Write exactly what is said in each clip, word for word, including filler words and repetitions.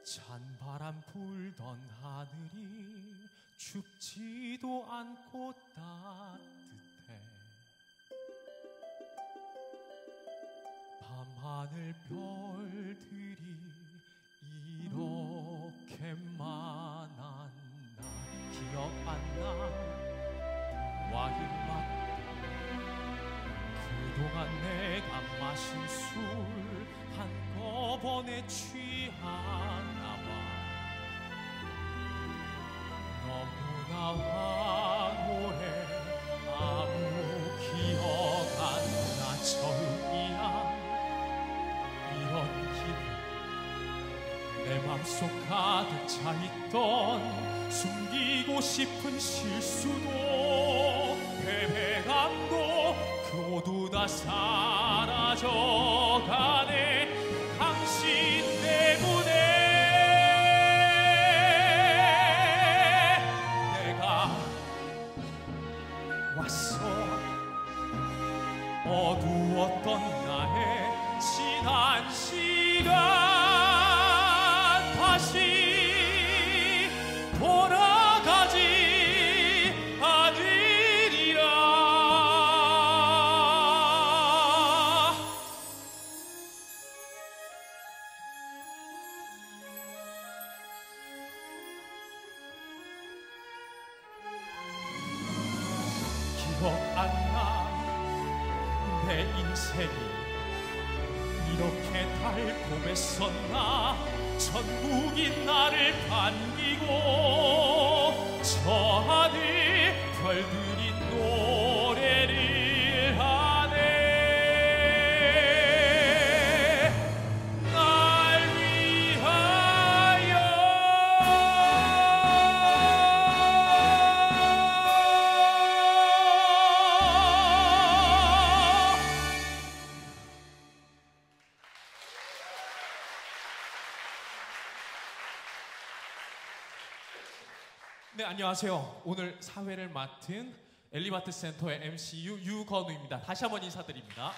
찬바람 불던 하늘이 춥지도 않고 따뜻해. 밤하늘 별들이 이렇게 많았나. 기억 안 나. 와인 맛도 그동안 내가 마신 술 한꺼번에 취하나봐. 너무나 황홀해. 아무 기억 안 나. 처음이야 이런 기분. 내 맘속 가득 차있던 숨기고 싶은 실수도 패배감도 그 모두 다 사라져가네. 당신 때문에 내가 왔어. 어두웠던 나의 지난 시간 다시 돌아가지 않으리라. 기억 안 나. 내 인생이 이렇게 달콤했었나. 천국이 나를 반기고 저 하늘 별들이 노래를 하네. 날 위하여. 네, 안녕하세요. 오늘 사회를 맡은 엘리바트 센터의 엠씨유 유건우입니다. 다시 한번 인사드립니다.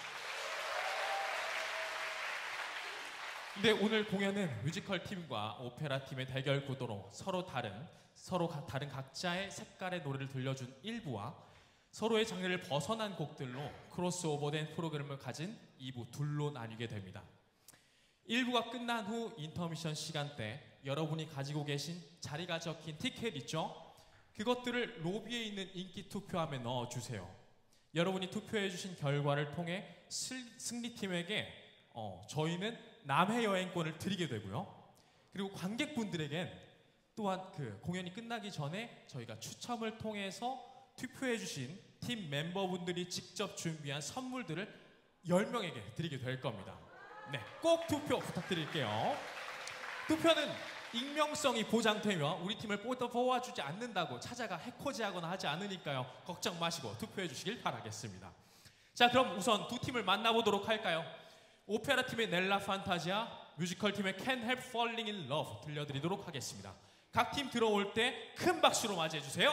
네, 오늘 공연은 뮤지컬 팀과 오페라 팀의 대결 구도로 서로 다른 서로 가, 다른 각자의 색깔의 노래를 들려준 일 부와 서로의 장르를 벗어난 곡들로 크로스오버된 프로그램을 가진 이 부 둘로 나뉘게 됩니다. 일 부가 끝난 후 인터미션 시간 때 여러분이 가지고 계신 자리가 적힌 티켓 있죠? 그것들을 로비에 있는 인기 투표함에 넣어주세요. 여러분이 투표해주신 결과를 통해 슬, 승리팀에게 어, 저희는 남해 여행권을 드리게 되고요. 그리고 관객분들에겐 또한 그 공연이 끝나기 전에 저희가 추첨을 통해서 투표해주신 팀 멤버분들이 직접 준비한 선물들을 열 명에게 드리게 될 겁니다. 네, 꼭 투표 부탁드릴게요. 투표는 익명성이 보장되며 우리 팀을 뽑아주지 않는다고 찾아가 해코지하거나 하지 않으니까요. 걱정 마시고 투표해 주시길 바라겠습니다. 자, 그럼 우선 두 팀을 만나보도록 할까요? 오페라 팀의 넬라 판타지아, 뮤지컬 팀의 Can't Help Falling in Love 들려드리도록 하겠습니다. 각 팀 들어올 때 큰 박수로 맞이해 주세요.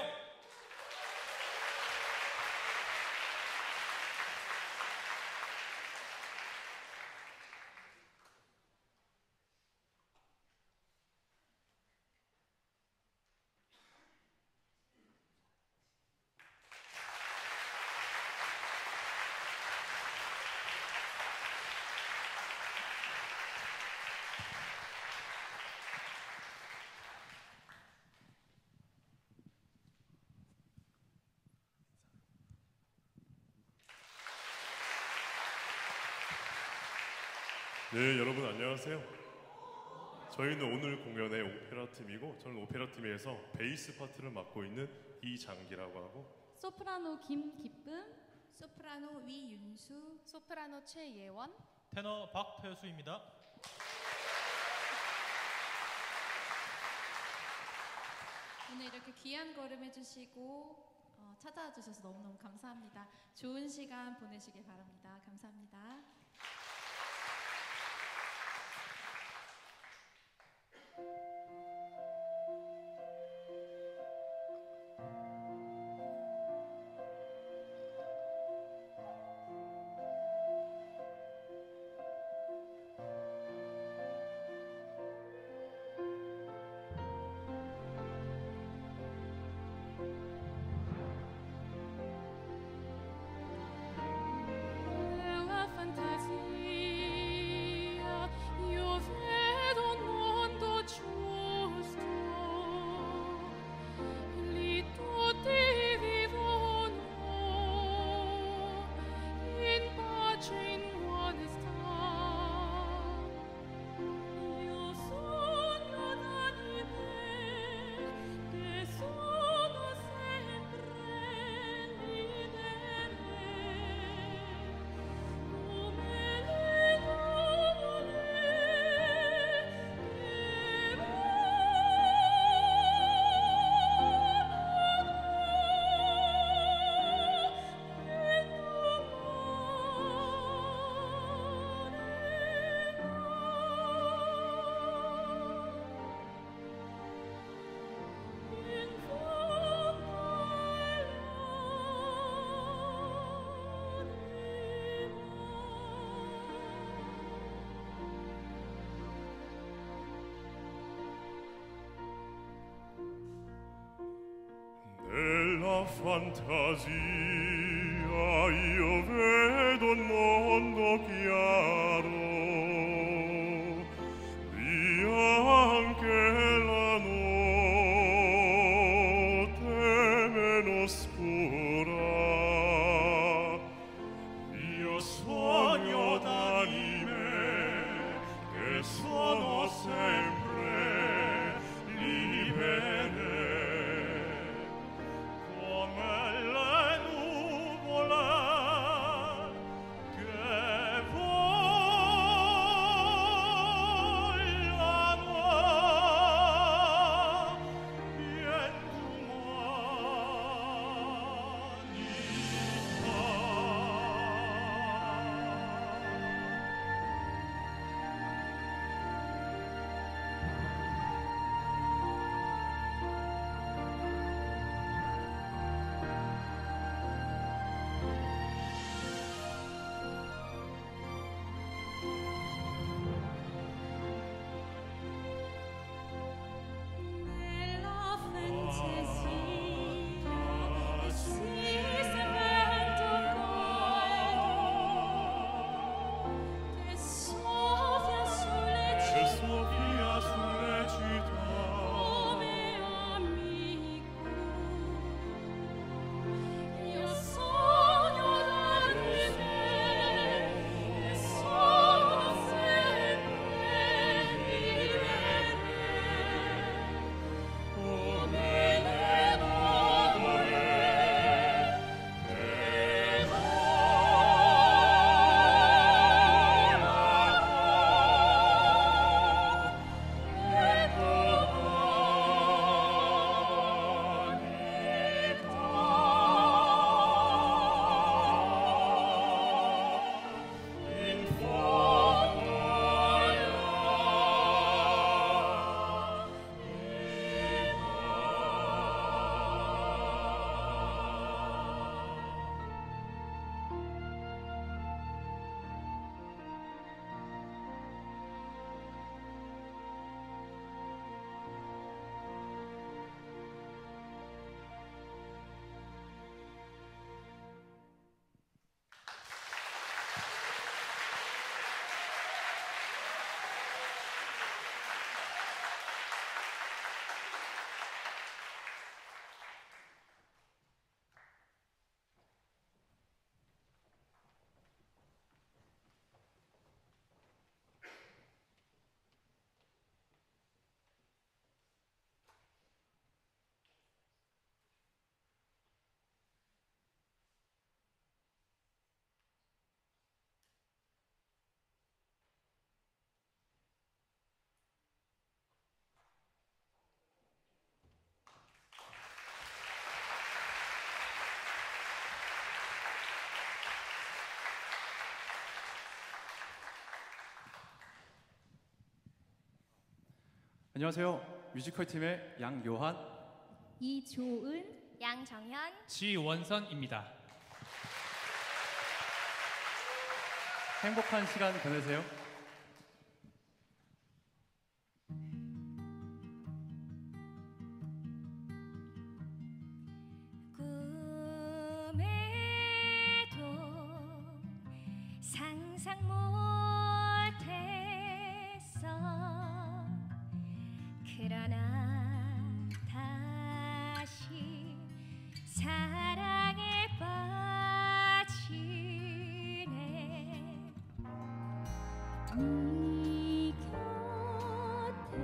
네, 여러분 안녕하세요. 저희는 오늘 공연의 오페라 팀이고 저는 오페라 팀에서 베이스 파트를 맡고 있는 이장기라고 하고 소프라노 김기쁨, 소프라노 위윤수, 소프라노 최예원, 테너 박태수입니다. 오늘 이렇게 귀한 걸음 해주시고 어, 찾아와 주셔서 너무너무 감사합니다. 좋은 시간 보내시길 바랍니다. 감사합니다. Nella fantasia io vedo un mondo chiaro, via anche la notte meno scura. Io sogno d'anime che sono sempre libere. 안녕하세요. 뮤지컬 팀의 양요한, 이조은, 양정현, 지원선입니다. 행복한 시간 보내세요. 꿈에도 상상 못했어. 그러나 다시 사랑에 빠지네. 네 곁에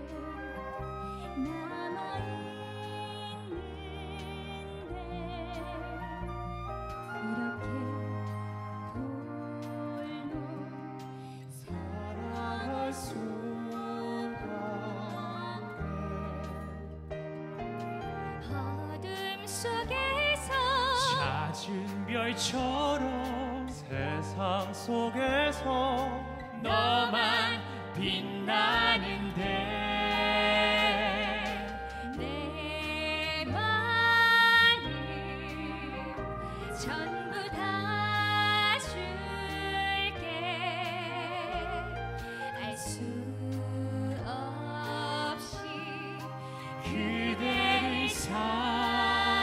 남아있는데 이렇게 홀로 살아갈 수밖에. 어둠 속에서 잦은 별처럼 세상 속에서 너만 빛나는데 내 마음 전부 다 줄게. 알 수 없이 그대를 사랑해.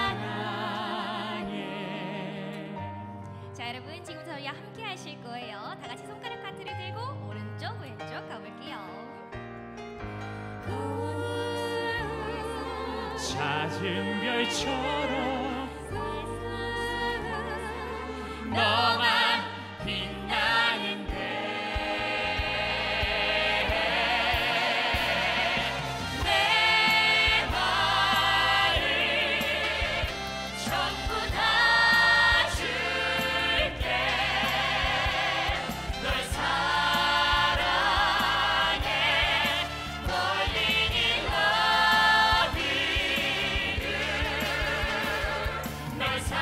잦은 별처럼 너만 빛나는데 내 마음 전부 다 줄게 널 사랑해 Falling in love 널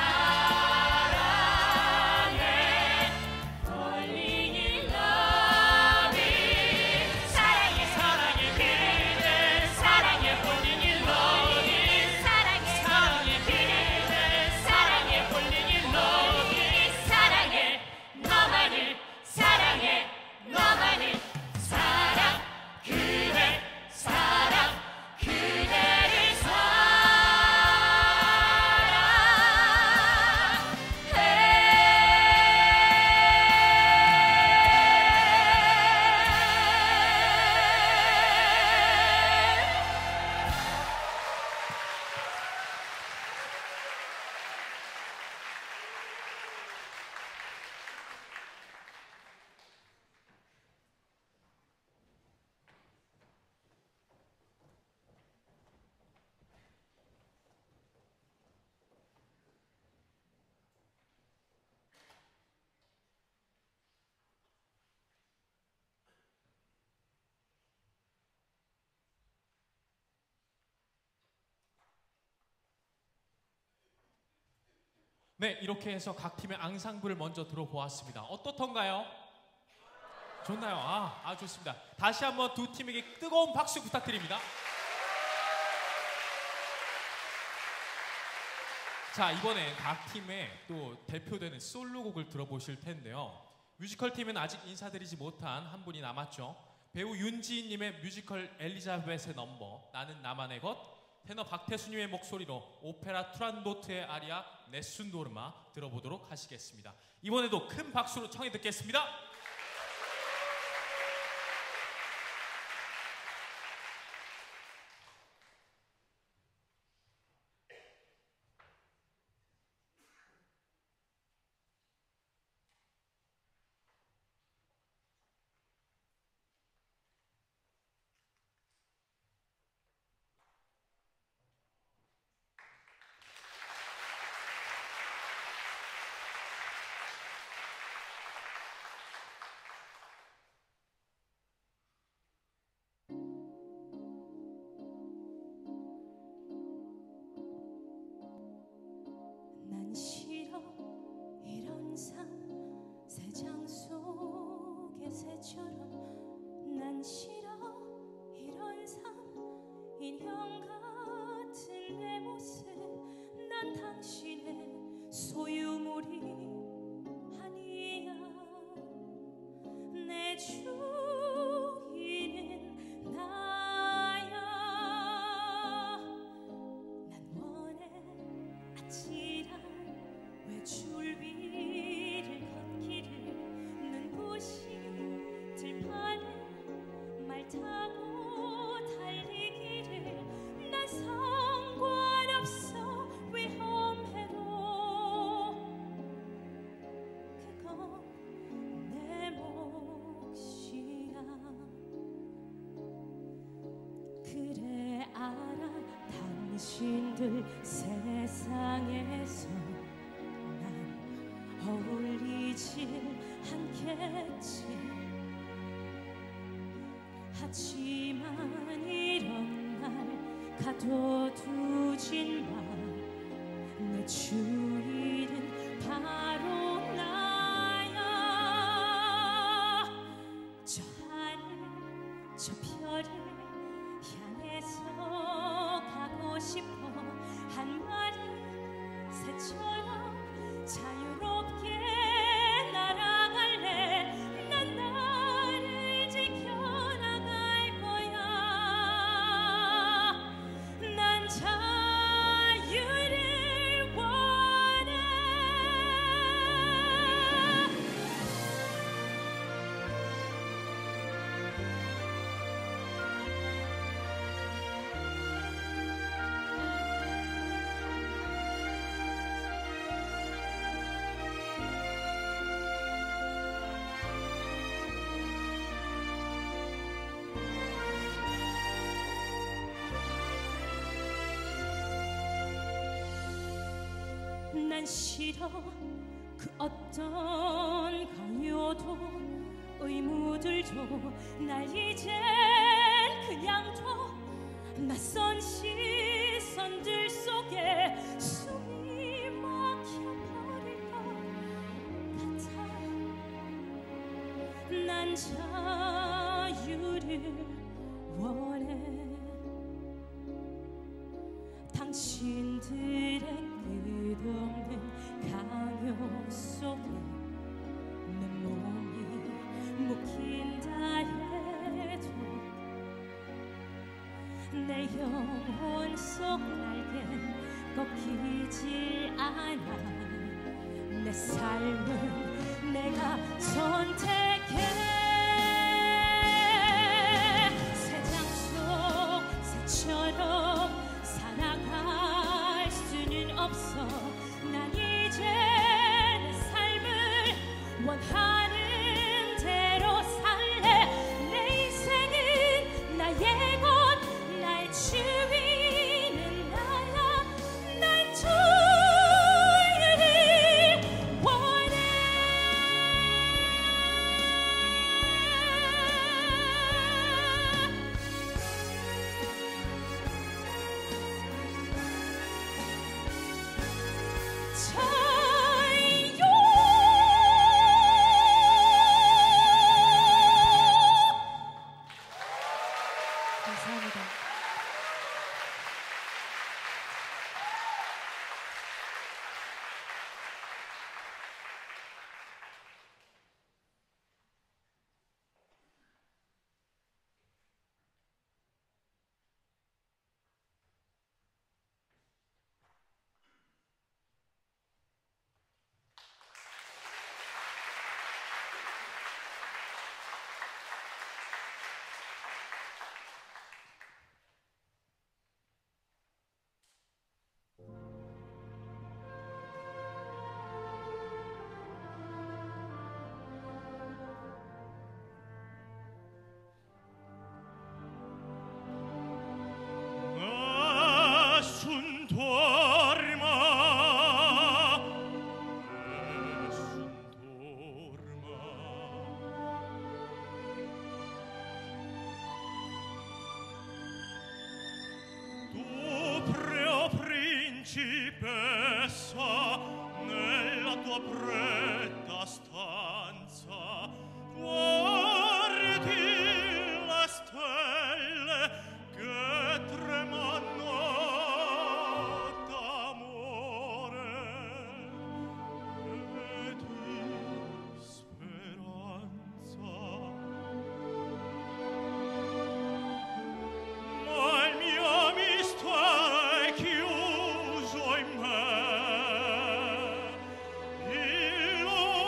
사랑해 Falling in love 사랑해 사랑해 그대 사랑해 Falling in love 사랑해 사랑해 그대 사랑해 Falling in love 사랑해 너만을 사랑해 너만을 사랑 그대 사랑 그대를 네, 이렇게 해서 각 팀의 앙상블을 먼저 들어보았습니다. 어떻던가요? 좋나요? 아, 아 좋습니다. 다시 한번 두 팀에게 뜨거운 박수 부탁드립니다. 자, 이번엔 각 팀의 또 대표되는 솔로곡을 들어보실 텐데요. 뮤지컬 팀은 아직 인사드리지 못한 한 분이 남았죠. 배우 윤지인님의 뮤지컬 엘리자벳의 넘버 나는 나만의 것, 테너 박태수님의 목소리로 오페라 투란도트의 아리아 네순 도르마 들어보도록 하시겠습니다. 이번에도 큰 박수로 청해 듣겠습니다. 난 싫어 이런 삶 새장 속의 새처럼 난 싫어 이런 삶 인형 같은 내 모습 난 당신의 소유물이 아니야 내 주인은 나야 난 원해 아찔한 외줄비를 걷기를 눈부신 들판에 말 타고 달리기를 난 상관없어 위험해도 그건 내 몫이야 그래 알아 당신들 세상에서 난 어울리질 않겠지 하지만 이런 날 가둬두진 마 내 주인은 바로 나야 저 하늘 저 별을 향해서 가고 싶어 한 마리 새처럼 자유롭게 날아갈래 난 나를 지켜나갈 거야 난 자유를 원해 난 싫어 그 어떤 강요도 의무들도 날 이젠 그냥 둬 낯선 시선들 속에 숨이 막혀버릴 것 같아 난 자유를 원해 당신들의 끝없는 강요 속에 내 몸이 묶인다 해도 내 영혼 속 날개 꺾이질 않아 내 삶은 내가 선택해 새장 속 새처럼 살아갈 수는 없어 난 이제 내 삶을 원하는 대로 살래 내 인생은 나의 것 날 주위는 나야 난 자유를 원해 자유 감사합니다. Nessun dorma, nessun dorma. Tu prio principessa nella tua preta stanza guardi le stelle che tremano d'amore e di speranza ma il mio mistero è chiuso in me il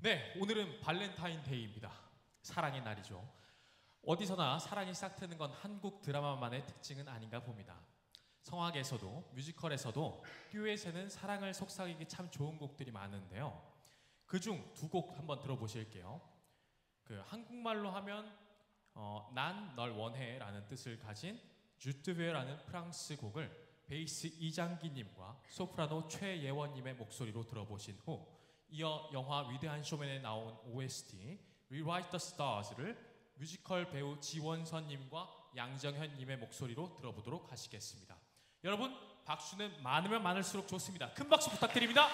네, 오늘은 발렌타인데이입니다. 사랑의 날이죠. 어디서나 사랑이 싹트는 건 한국 드라마만의 특징은 아닌가 봅니다. 성악에서도 뮤지컬에서도 듀엣에는 사랑을 속삭이기 참 좋은 곡들이 많은데요. 그중 두 곡 한번 들어보실게요. 그 한국말로 하면 어, 난 널 원해라는 뜻을 가진 주트베라는 프랑스 곡을 베이스 이장기님과 소프라노 최예원님의 목소리로 들어보신 후 이어 영화 위대한 쇼맨에 나온 오에스티 Rewrite the Stars를 뮤지컬 배우 지원선님과 양정현님의 목소리로 들어보도록 하시겠습니다. 여러분, 박수는 많으면 많을수록 좋습니다. 큰 박수 부탁드립니다.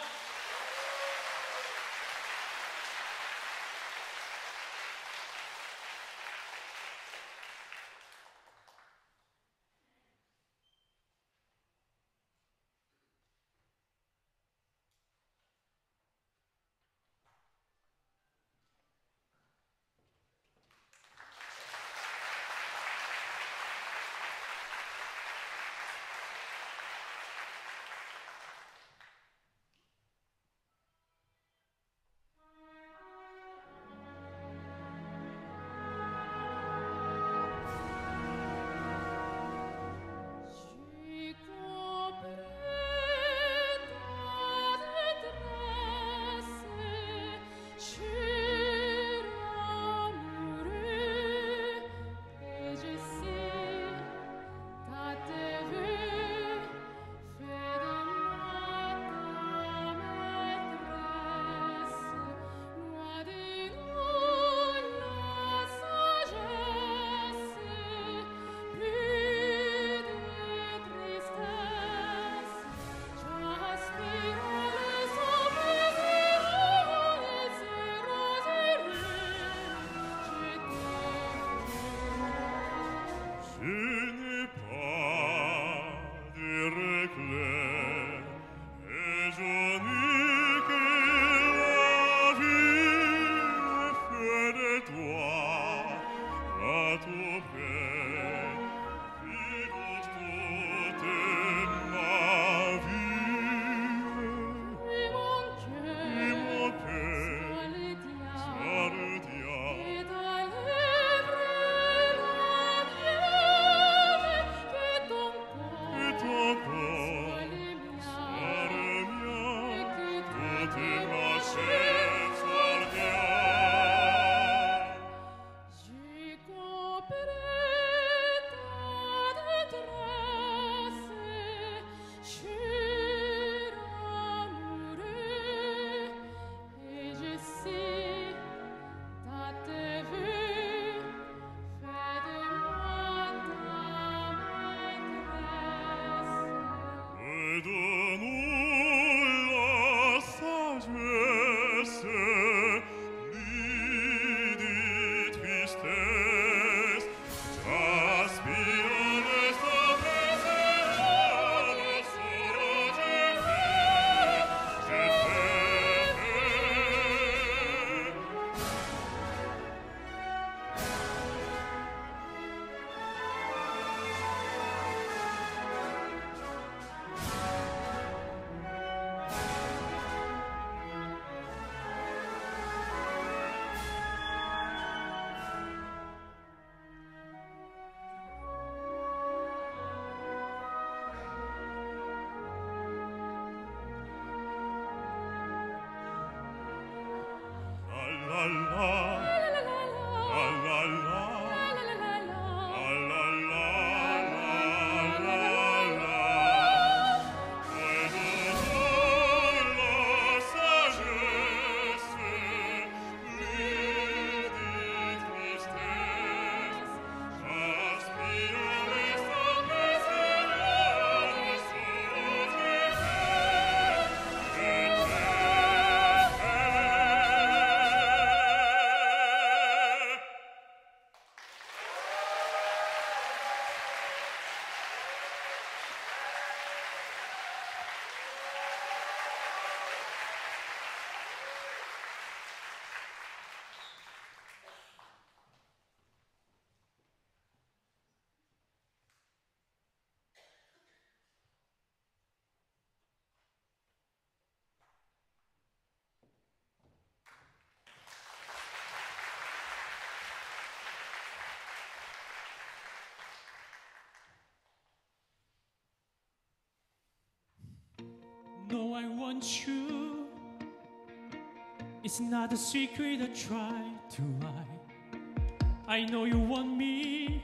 want you. It's not a secret I try to hide. I know you want me,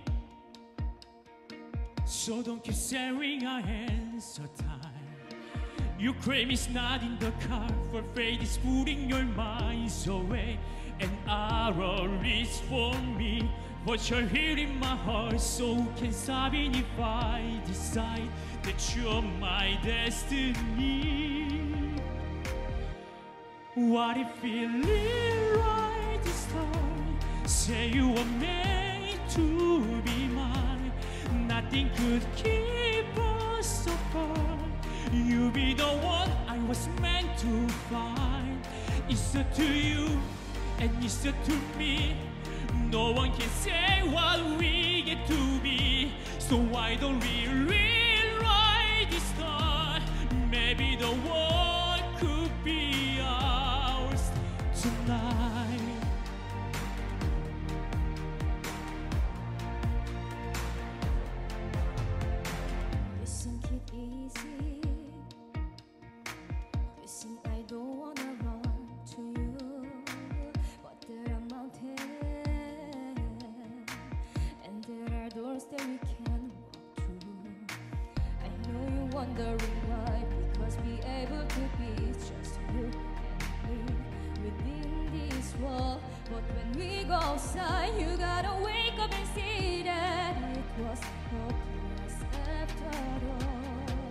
so don't keep staring our hands so tight. Your claim is not in the car, for fate is putting your minds away. An arrow is for me, but you're here in my heart, so who can stop it if I decide that you're my destiny? What if feeling right to start? Say you were made to be mine. Nothing could keep us apart. You be the one I was meant to find. It's up to you and it's up to me. No one can say what we get to be. So why don't we rewrite this start? Maybe the world could be ours tonight. Listen, keep easy. Listen, I don't wanna run to you, but there are mountains and there are doors that we can walk through. I know you're wondering why, because we able to be just you and me within this wall. But when we go outside, you gotta wake up and see that it was hopeless after all.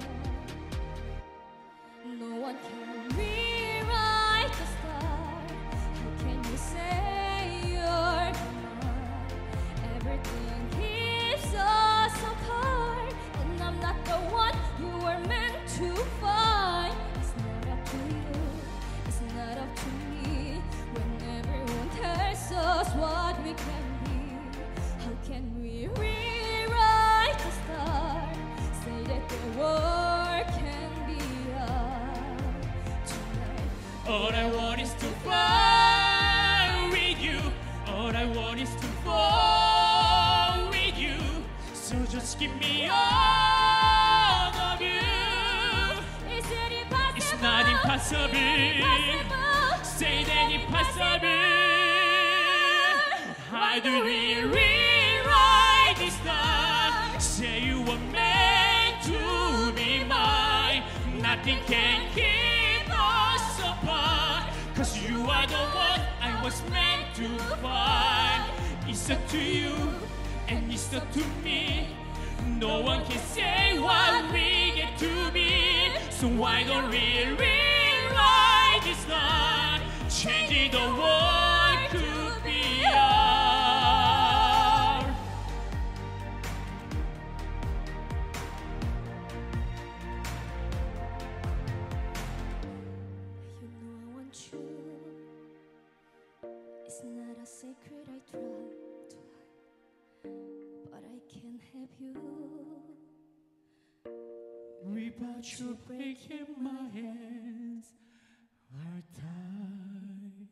No one can rewrite the start. How can you say you're mine? Everything keeps us apart, and I'm not the one you were meant to find. It's not up to you, it's not up to me. When everyone tells us what we can be, how can we rewrite the start? Say that the world can be ours tonight. All I want is to fly with you. All I want is to fall with you. So just give me all of you. Is it impossible? It's not impossible. Impossible. Say that impossible. How do we rewrite this time? Say you were meant to be mine. Nothing can keep us apart, 'cause you are the one I was meant to find. It's up to you and it's up to me. No one can say what we get to be. So why don't we rewrite this line? Changing the world could be ours. You know I want you. It's not a secret I try to hide, but I can't have you. Without you breaking my hands are tied.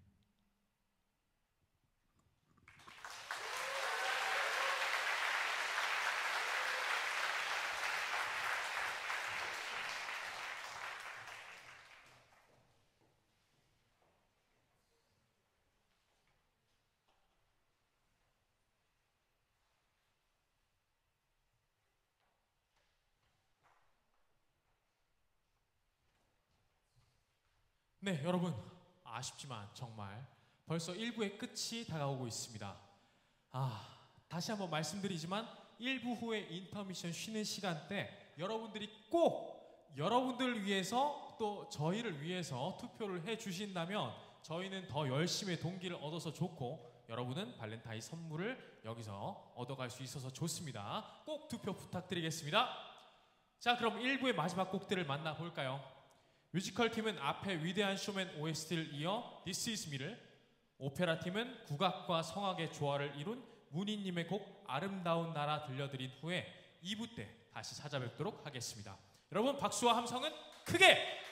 네, 여러분 아쉽지만 정말 벌써 일 부의 끝이 다가오고 있습니다. 아, 다시 한번 말씀드리지만 일 부 후에 인터미션 쉬는 시간 때 여러분들이 꼭 여러분들을 위해서 또 저희를 위해서 투표를 해주신다면 저희는 더 열심히 동기를 얻어서 좋고 여러분은 발렌타인 선물을 여기서 얻어갈 수 있어서 좋습니다. 꼭 투표 부탁드리겠습니다. 자, 그럼 일 부의 마지막 곡들을 만나볼까요? 뮤지컬 팀은 앞에 위대한 쇼맨 오에스티를 이어 This Is Me를, 오페라 팀은 국악과 성악의 조화를 이룬 문희님의 곡 아름다운 나라 들려드린 후에 이 부 때 다시 찾아뵙도록 하겠습니다. 여러분 박수와 함성은 크게!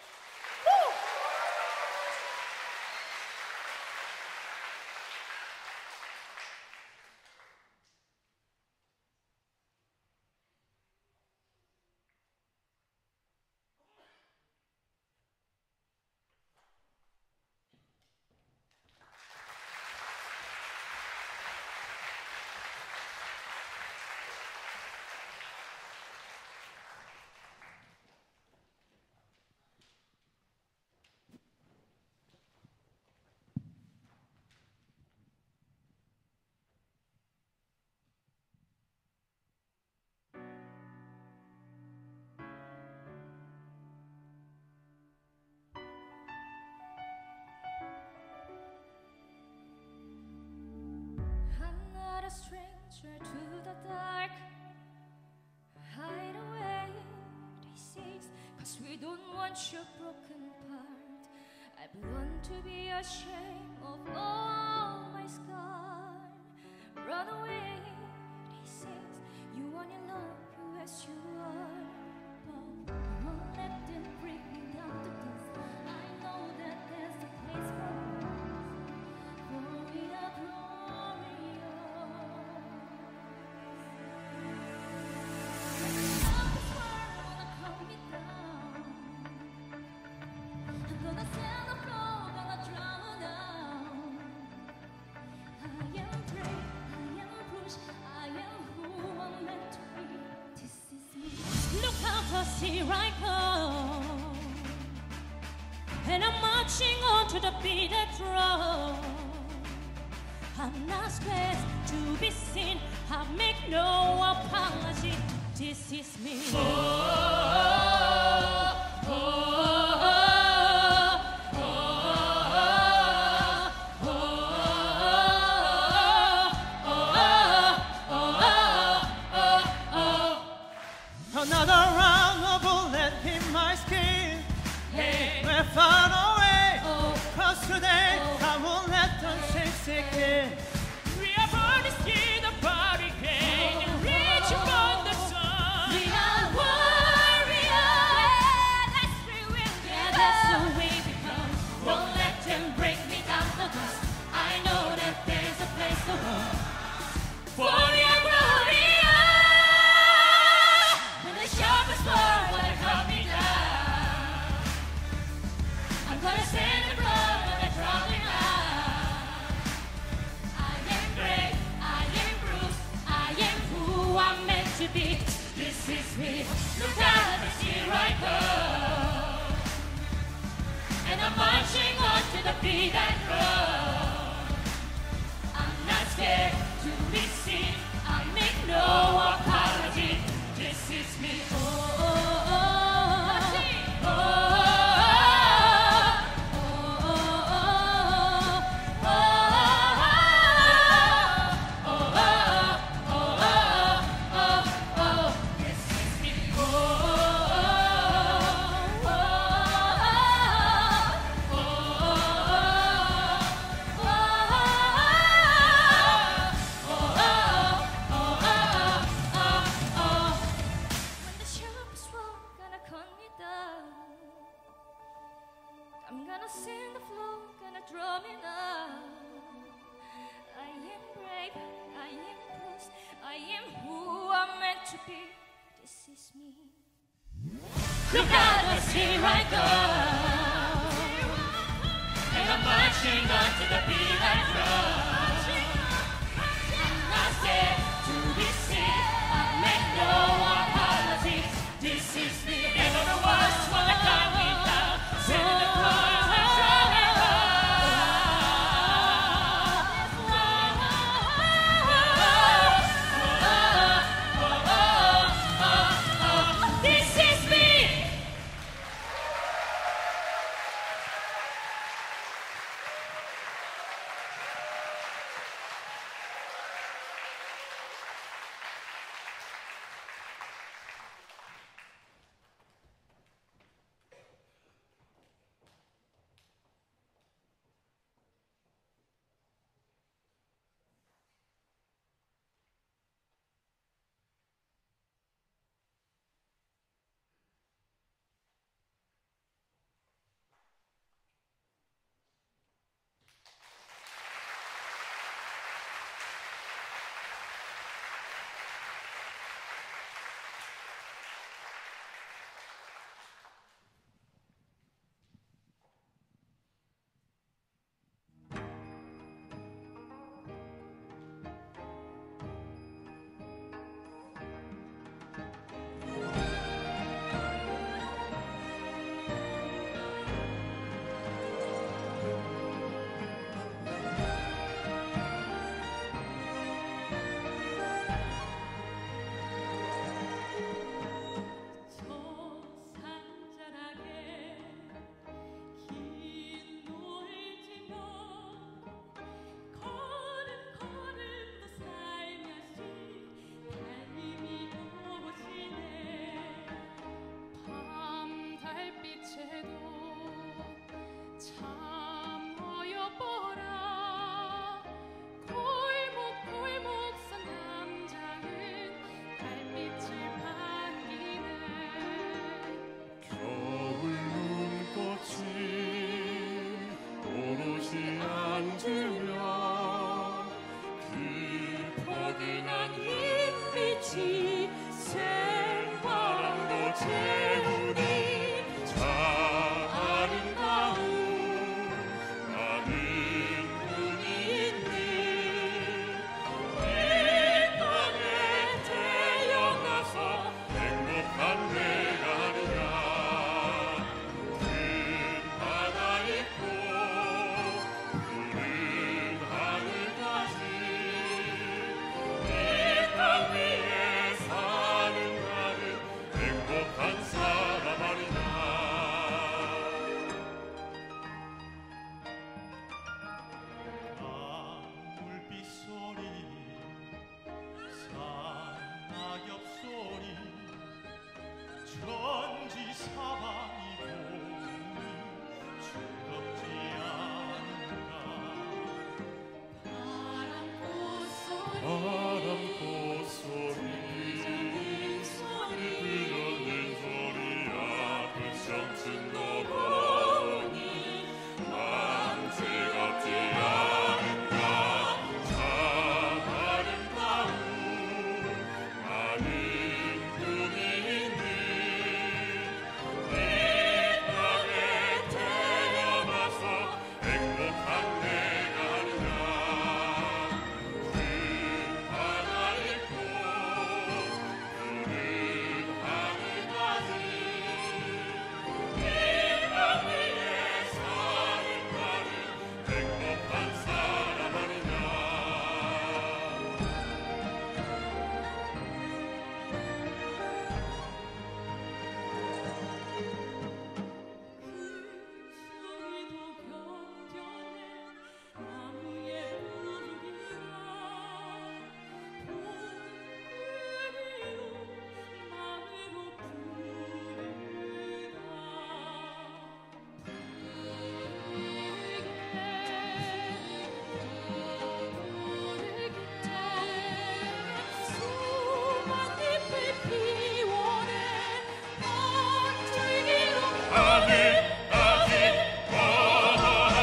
a stranger to the dark. Hide away, they say, cause we don't want your broken part. I want to be ashamed of all my scars. Run away, they say, you want your love, you as you are. But I won't let them break me down to this. I know that there's a place for us. Gloria, Gloria. Here I come, and I'm marching on to the beat of drum. I'm not scared to be seen. I make no apology. This is me. Oh, oh, oh, oh, oh, oh, oh. Another round of bullet in my skin. Hey. We're far away. Oh. Cause today Oh. I won't let them shake sick in. We are born to see the barricade and reach upon the sun. We are warriors. Let's free will. Yeah, that's the way we come. Don't let them break me down the dust. I know that there's a place to go. For your glory. When the sharpest sword wanna cut me down, I'm gonna stand the blood when I draw me out. I am brave, I am bruised, I am who I'm meant to be. This is me. Look out, this here I come, and I'm marching on to the beat and drum. I'm not scared to be seen. I make no apology. This is me. Oh, oh, oh, oh, oh, when the sharpest rock gonna cut me down, I'm gonna send the flow, gonna draw me now. I am brave, I am bruised, I am who I'm meant to be. This is me. Look out, as here I go, and I'm marching on to the beat and drum. I'm not scared to be seen. I make no apology. This is me. And on the worst wanna cut me down. Send the cars and show me love. This is me. 없이 생활도 채우니 참 아름다운 많은 분이 있네. 이 땅에 태어나서 행복한 내가 아니냐. 큰 바다 있고 푸른 하늘까지 이 땅 위에 사는 나는 행복한 사람 아니냐. 물빛 소리, 산낙엽 소리, 천지 사방이 보니 즐겁지 않은가. 바람 꽃소리 바람 꽃소리 흘러낸 소리야. 그 청춘도 보니 참 즐겁지 않은가. 참 아름다운 많은 분이 있는 이 땅에 태어나서 행복한 내가 아니냐. 큰 바다 있고 푸른 하늘까지 이 땅 위에 사는 나는 행복한 사람 아니냐. 소리도 견뎌내 나무의 부르기가 봄그리로 마음으로 수만 잎을 피워내 언질기로 하늘까지 뻗어라.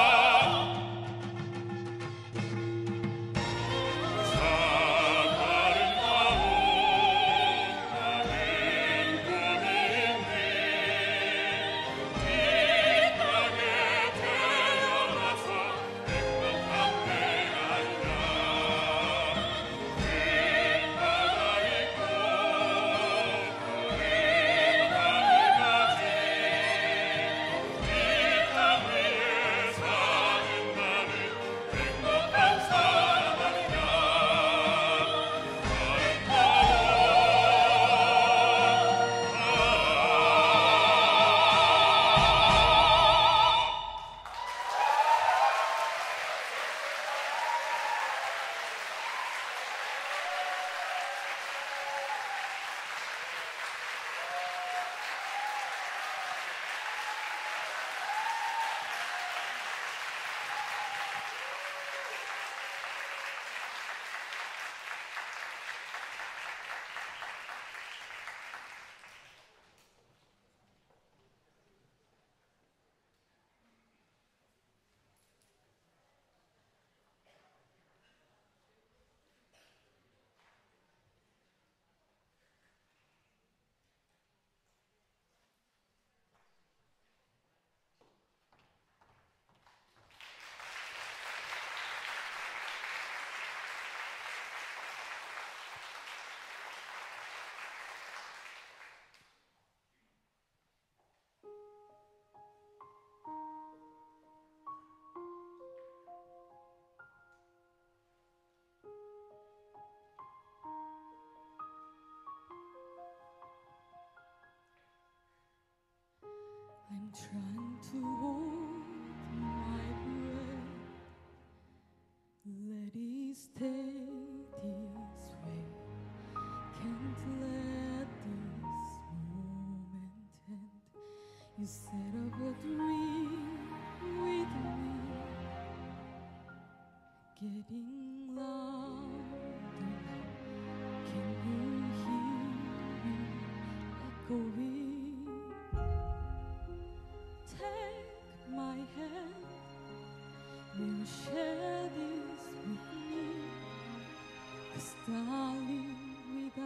참 아름다운 많은 꿈이 있네. 이 땅에 태어나서 행복한 내가 아니냐. 큰 바다 있고 푸른 하늘까지 이 땅 위에 사는 나는 행복한 사람 아니냐. I'm trying to hold my breath. Let it stay this way. Can't let this moment end. You set up a dream with me, getting louder. Can you hear me echoing? Take my hand, will you share this with me? 'Cause darling, without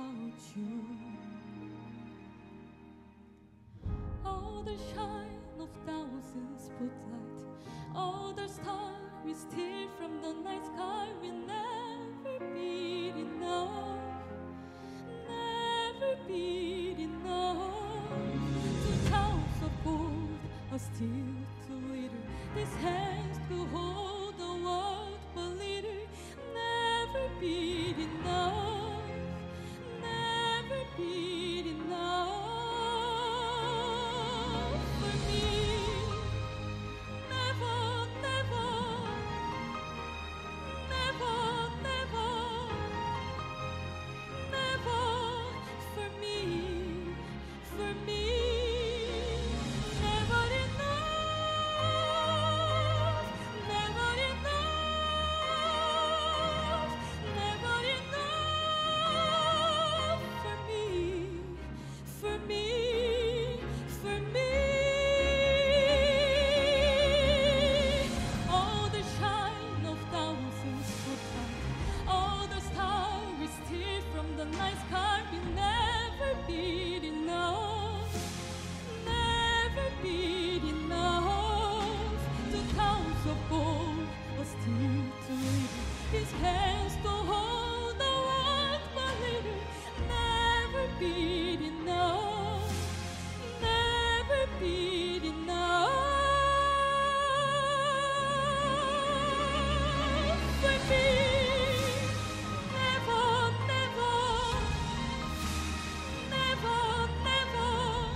the night sky will never be enough, never be enough. Two counts of gold, but still too little. His hands to hold the world but little, never be enough, never be enough. For me, never, never, never, never,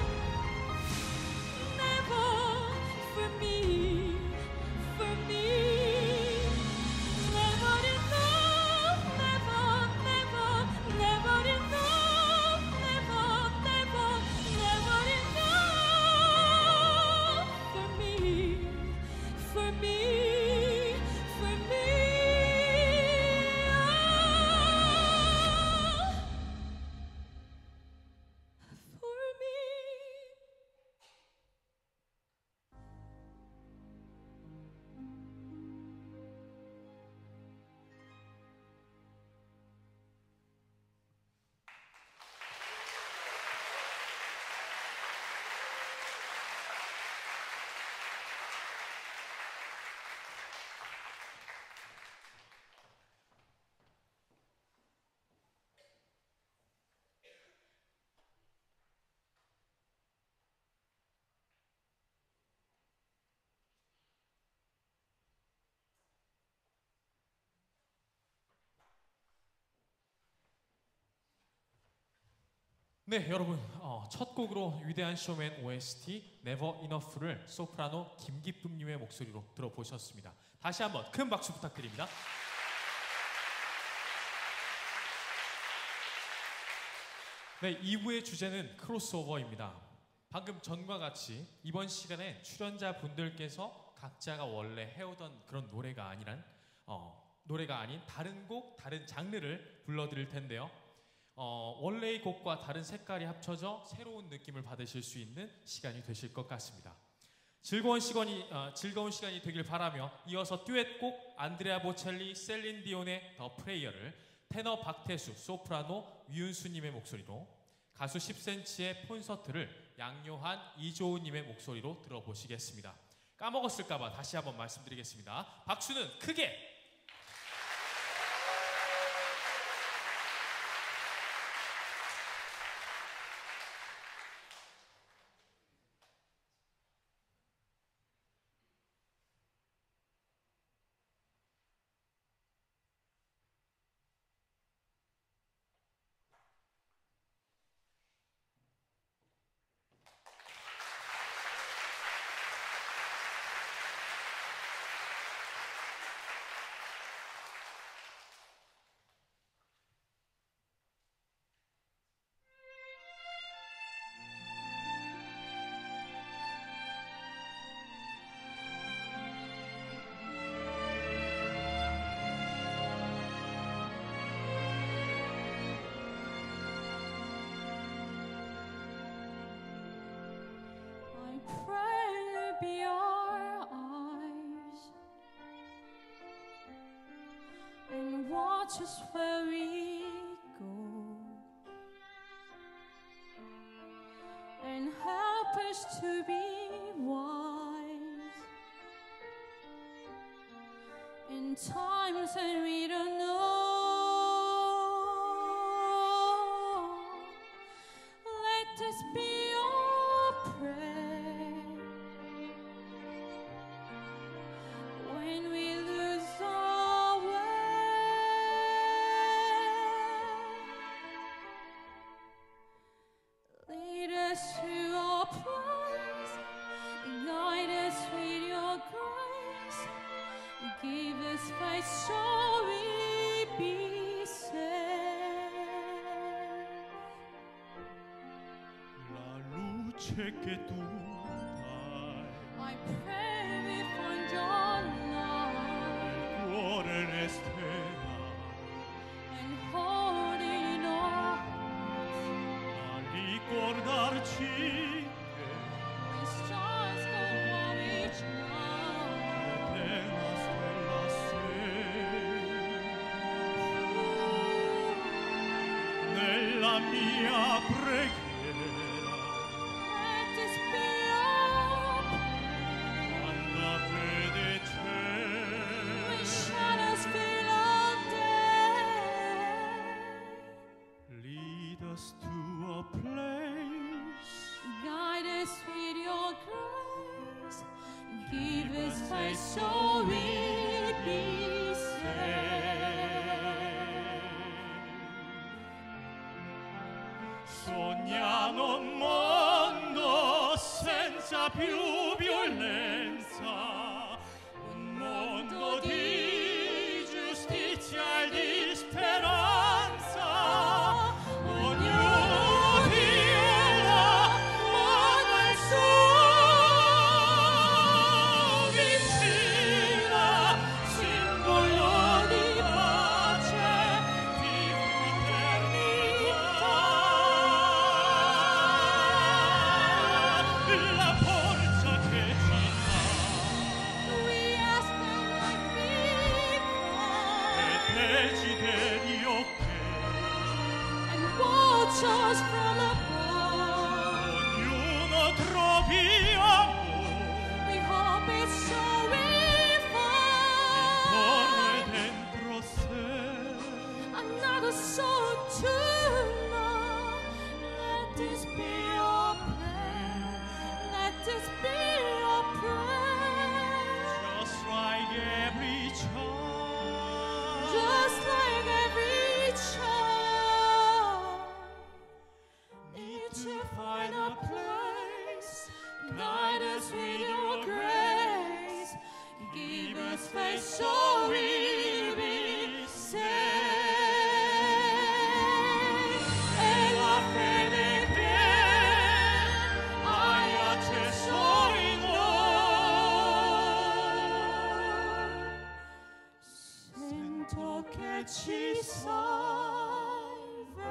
never. For me, for me, never enough, never, never, never enough, never, never, never enough. For me, for me, for me. For me. 네, 여러분, 어, 첫 곡으로 위대한 쇼맨 오에스티 Never Enough를 소프라노 김기쁨님의 목소리로 들어보셨습니다. 다시 한번 큰 박수 부탁드립니다. 네, 이 부의 주제는 크로스오버입니다. 방금 전과 같이 이번 시간에 출연자분들께서 각자가 원래 해오던 그런 노래가 아니란 어, 노래가 아닌 다른 곡, 다른 장르를 불러드릴 텐데요. 어, 원래의 곡과 다른 색깔이 합쳐져 새로운 느낌을 받으실 수 있는 시간이 되실 것 같습니다. 즐거운 시간이, 어, 즐거운 시간이 되길 바라며 이어서 듀엣곡 안드레아 보첼리, 셀린 디온의 더 프레이어를 테너 박태수, 소프라노 위은수님의 목소리로, 가수 십 센티미터의 콘서트를 양요한, 이조우님의 목소리로 들어보시겠습니다. 까먹었을까봐 다시 한번 말씀드리겠습니다. 박수는 크게! Just where we go and help us to be wise in times when we don't know. Let this be our prayer when we lose our way. Lead us to our place, guide us with your grace, give us faith so we be safe. La luce che tu dai, I pray we find your light cuore resterà and hold it in our hearts. a ricordarci che When stars go out each night, l'eterna stella sei della mia preghiera. Let this be your Quando vede when c'è, shadows fill all day. lead us to a place. Guide us with your grace. Give us faith so we be Sogniamo un mondo senza più violenza, un mondo di giustizia e di speranza. Ognuno dia l'amore al suo vicina, simbolo di pace, di fraternità. La forza che ci dà We ask them like e people desiderio che and watch us from above. ognuno trovi amore We hope it's so we intorno e find dentro sé. another soul to love. Let this be your prayer. Let this be your prayer. Just like every child, Just like every child, need to find a place. Guide us with your grace. Give us faith so we be saved. E la fede che hai acceso in noi. Sento che ci salve.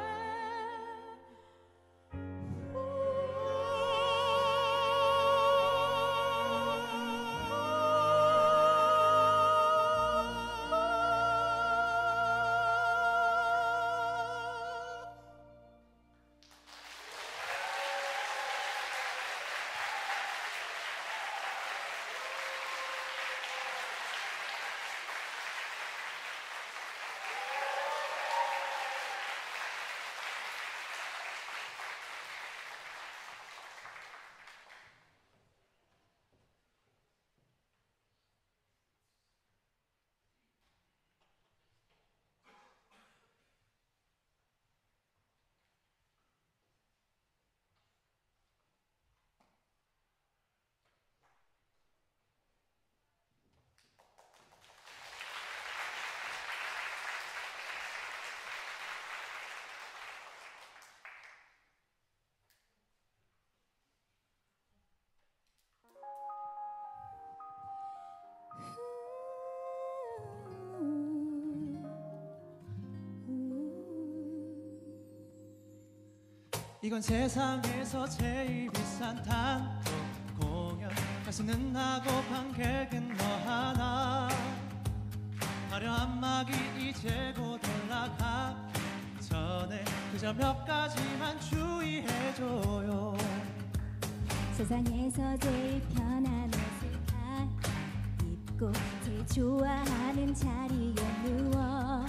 이건 세상에서 제일 비싼 단독 공연. 가수는 나고 관객은 너 하나. 화려한 막이 이제 곧 올라가기 전에 그저 몇 가지만 주의해줘요. 세상에서 제일 편한 옷을 다 입고 제일 좋아하는 자리에 누워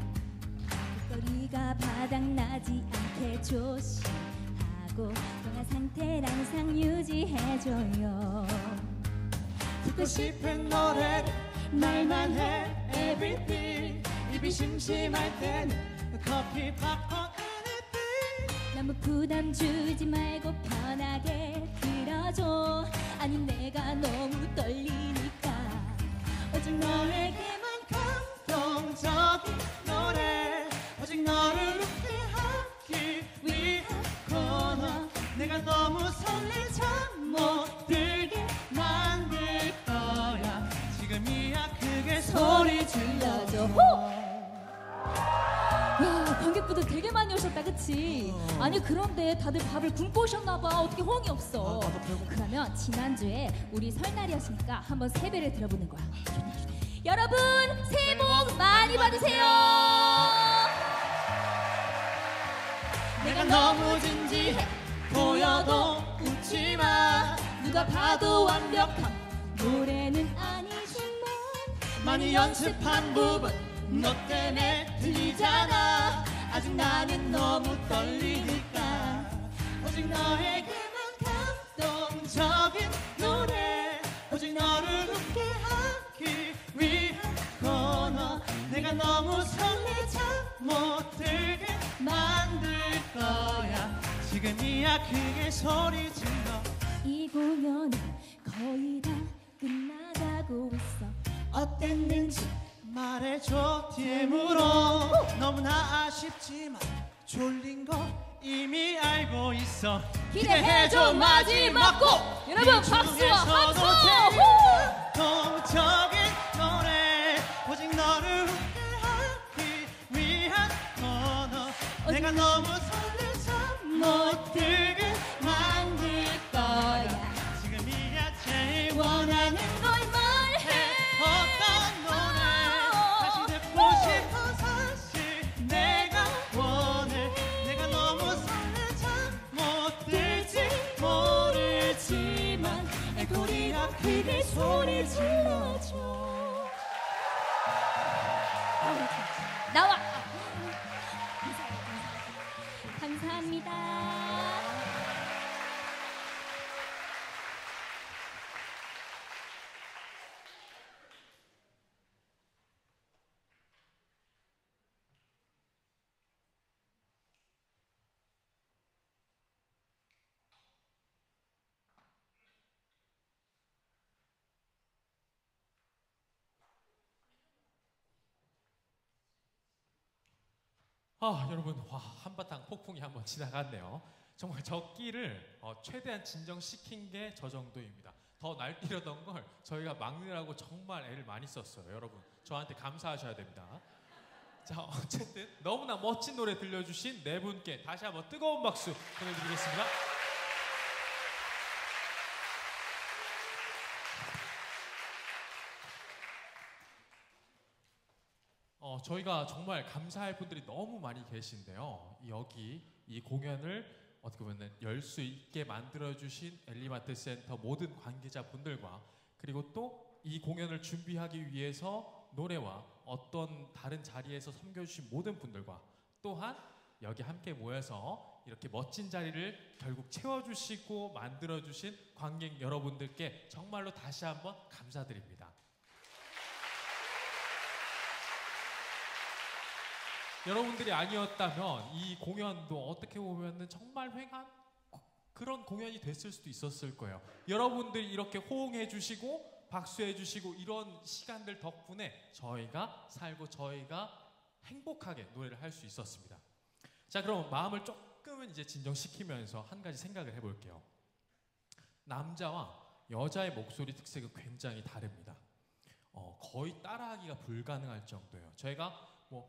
목걸이가 바닥나지 않게 조심하고 동안 상태를 항상 유지해줘요. 듣고 싶은 노래를 말만 해 everything. 입이 심심할 때는 커피 팝콘 anything. 너무 부담 주지 말고 편하게 들어줘. 아니 내가 너무 떨리니까 오직 너에게만 감동적인 노래. 오직 너를 웃게 하기 위한 코너. 내가 너무 설레 잠 못 들게 만들 거야. 지금이야 크게 소리 질러줘. 야, 관객분들 되게 많이 오셨다, 그치? 어. 아니 그런데 다들 밥을 굶고 오셨나봐. 어떻게 호응이 없어? 아, 나도 배고파. 그러면 지난주에 우리 설날이었으니까 한번 세배를 드려보는 거야. 좋네, 좋네. 여러분 새해 복 많이 받으세요. 내가 너무 진지해 보여도 웃지마. 누가 봐도 완벽한 노래는 아니지만 많이 연습한 부분 너 때문에 들리잖아. 아직 나는 너무 떨리니까 오직 너에게만 감동적인 노래, 오직 너를 웃게 하기 위한 코너. 내가 너무 설레자 못 들게 만들 거야. 지금이야 크게 소리 질러. 이 공연은 거의 다 끝나가고 있어. 어땠는지 말해줘 디엠으로. 너무나 아쉽지만 졸린 거 이미 알고 있어. 기대해줘 마지막 곡. 여러분 박수와 박수. 감동적인 노래, 오직 너를 웃게 하기 위한 코너. 내가 너무 설레서 못 들게 만들 거야. 지금이야 제일 원하는 걸 말해. 어떤 노래 다시 듣고 싶어. 사실 내가 원해. 내가 너무 설레자 못 들지 모르지만 애고리가 크게 소리 질러줘. 나와. 감사합니다. 아 여러분 와 한바탕 폭풍이 한번 지나갔네요. 정말 저 끼를 어, 최대한 진정시킨 게 저 정도입니다. 더 날뛰려던 걸 저희가 막느라고 정말 애를 많이 썼어요. 여러분 저한테 감사하셔야 됩니다. 자 어쨌든 너무나 멋진 노래 들려주신 네 분께 다시 한번 뜨거운 박수 보내드리겠습니다. 어, 저희가 정말 감사할 분들이 너무 많이 계신데요. 여기 이 공연을 어떻게 보면 열 수 있게 만들어주신 엘리마트 센터 모든 관계자분들과 그리고 또 이 공연을 준비하기 위해서 노래와 어떤 다른 자리에서 섬겨주신 모든 분들과 또한 여기 함께 모여서 이렇게 멋진 자리를 결국 채워주시고 만들어주신 관객 여러분들께 정말로 다시 한번 감사드립니다. 여러분들이 아니었다면 이 공연도 어떻게 보면 정말 횡한 그런 공연이 됐을 수도 있었을 거예요. 여러분들이 이렇게 호응해 주시고 박수해 주시고 이런 시간들 덕분에 저희가 살고 저희가 행복하게 노래를 할 수 있었습니다. 자 그럼 마음을 조금은 이제 진정시키면서 한 가지 생각을 해볼게요. 남자와 여자의 목소리 특색은 굉장히 다릅니다. 어, 거의 따라하기가 불가능할 정도예요. 저희가 뭐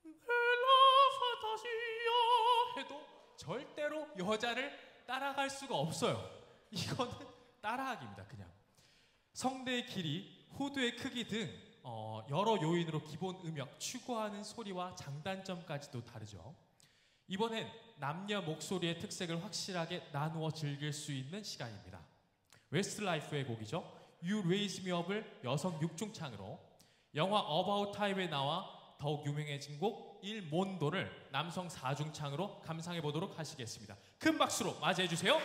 해도 절대로 여자를 따라갈 수가 없어요. 이거는 따라하기입니다. 그냥 성대의 길이, 후두의 크기 등 어, 여러 요인으로 기본 음역, 추구하는 소리와 장단점까지도 다르죠. 이번엔 남녀 목소리의 특색을 확실하게 나누어 즐길 수 있는 시간입니다. 웨스트라이프의 곡이죠. You Raise Me Up을 여성 육중창으로, 영화 About Time에 나와 더욱 유명해진 곡 일몬도를 남성 사중창으로 감상해 보도록 하시겠습니다. 큰 박수로 맞이해 주세요.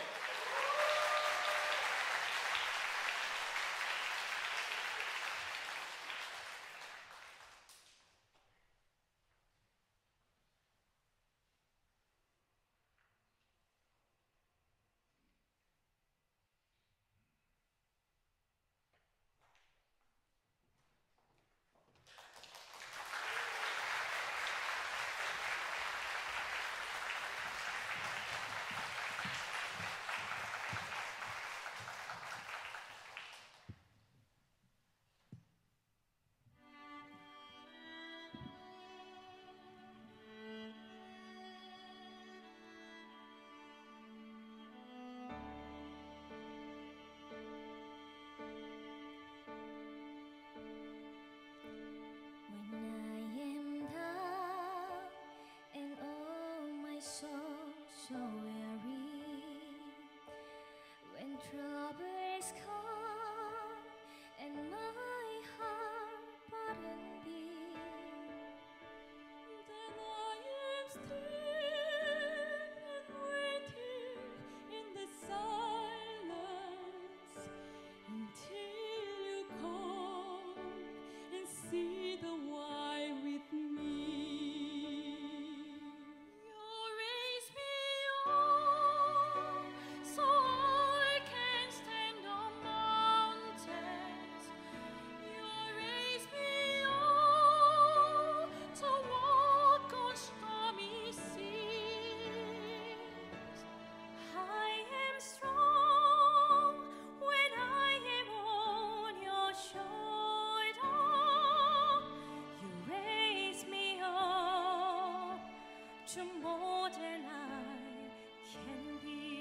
than I can be.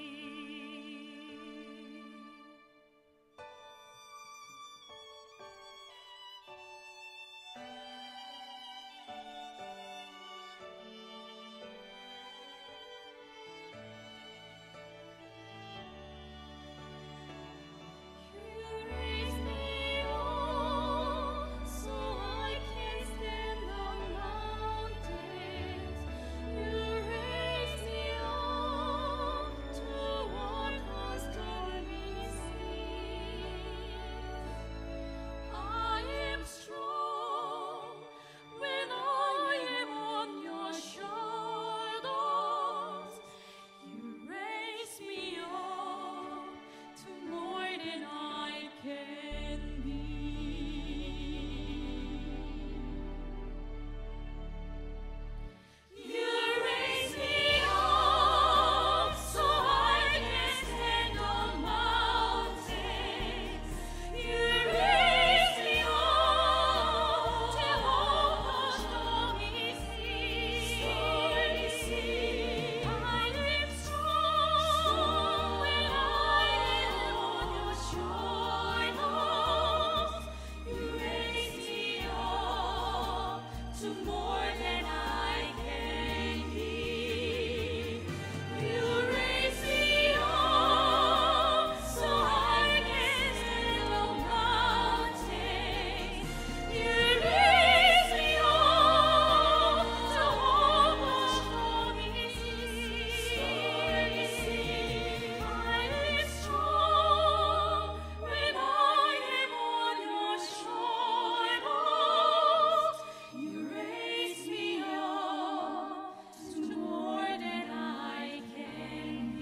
You raise me up so I can stand on mountains. You raise me up to walk on stormy seas. I am strong when I am on your shoulders. You raise me up to more than I can be. You raise me up so I can stand on mountains. You raise me up to walk on stormy seas. I am strong when I am on your shoulders. You raise me up to more than I can be. You raise me up so I can stand on mountains. You raise me up to walk on stormy seas. I am strong when I am on your shoulders. You raise me up to more than I can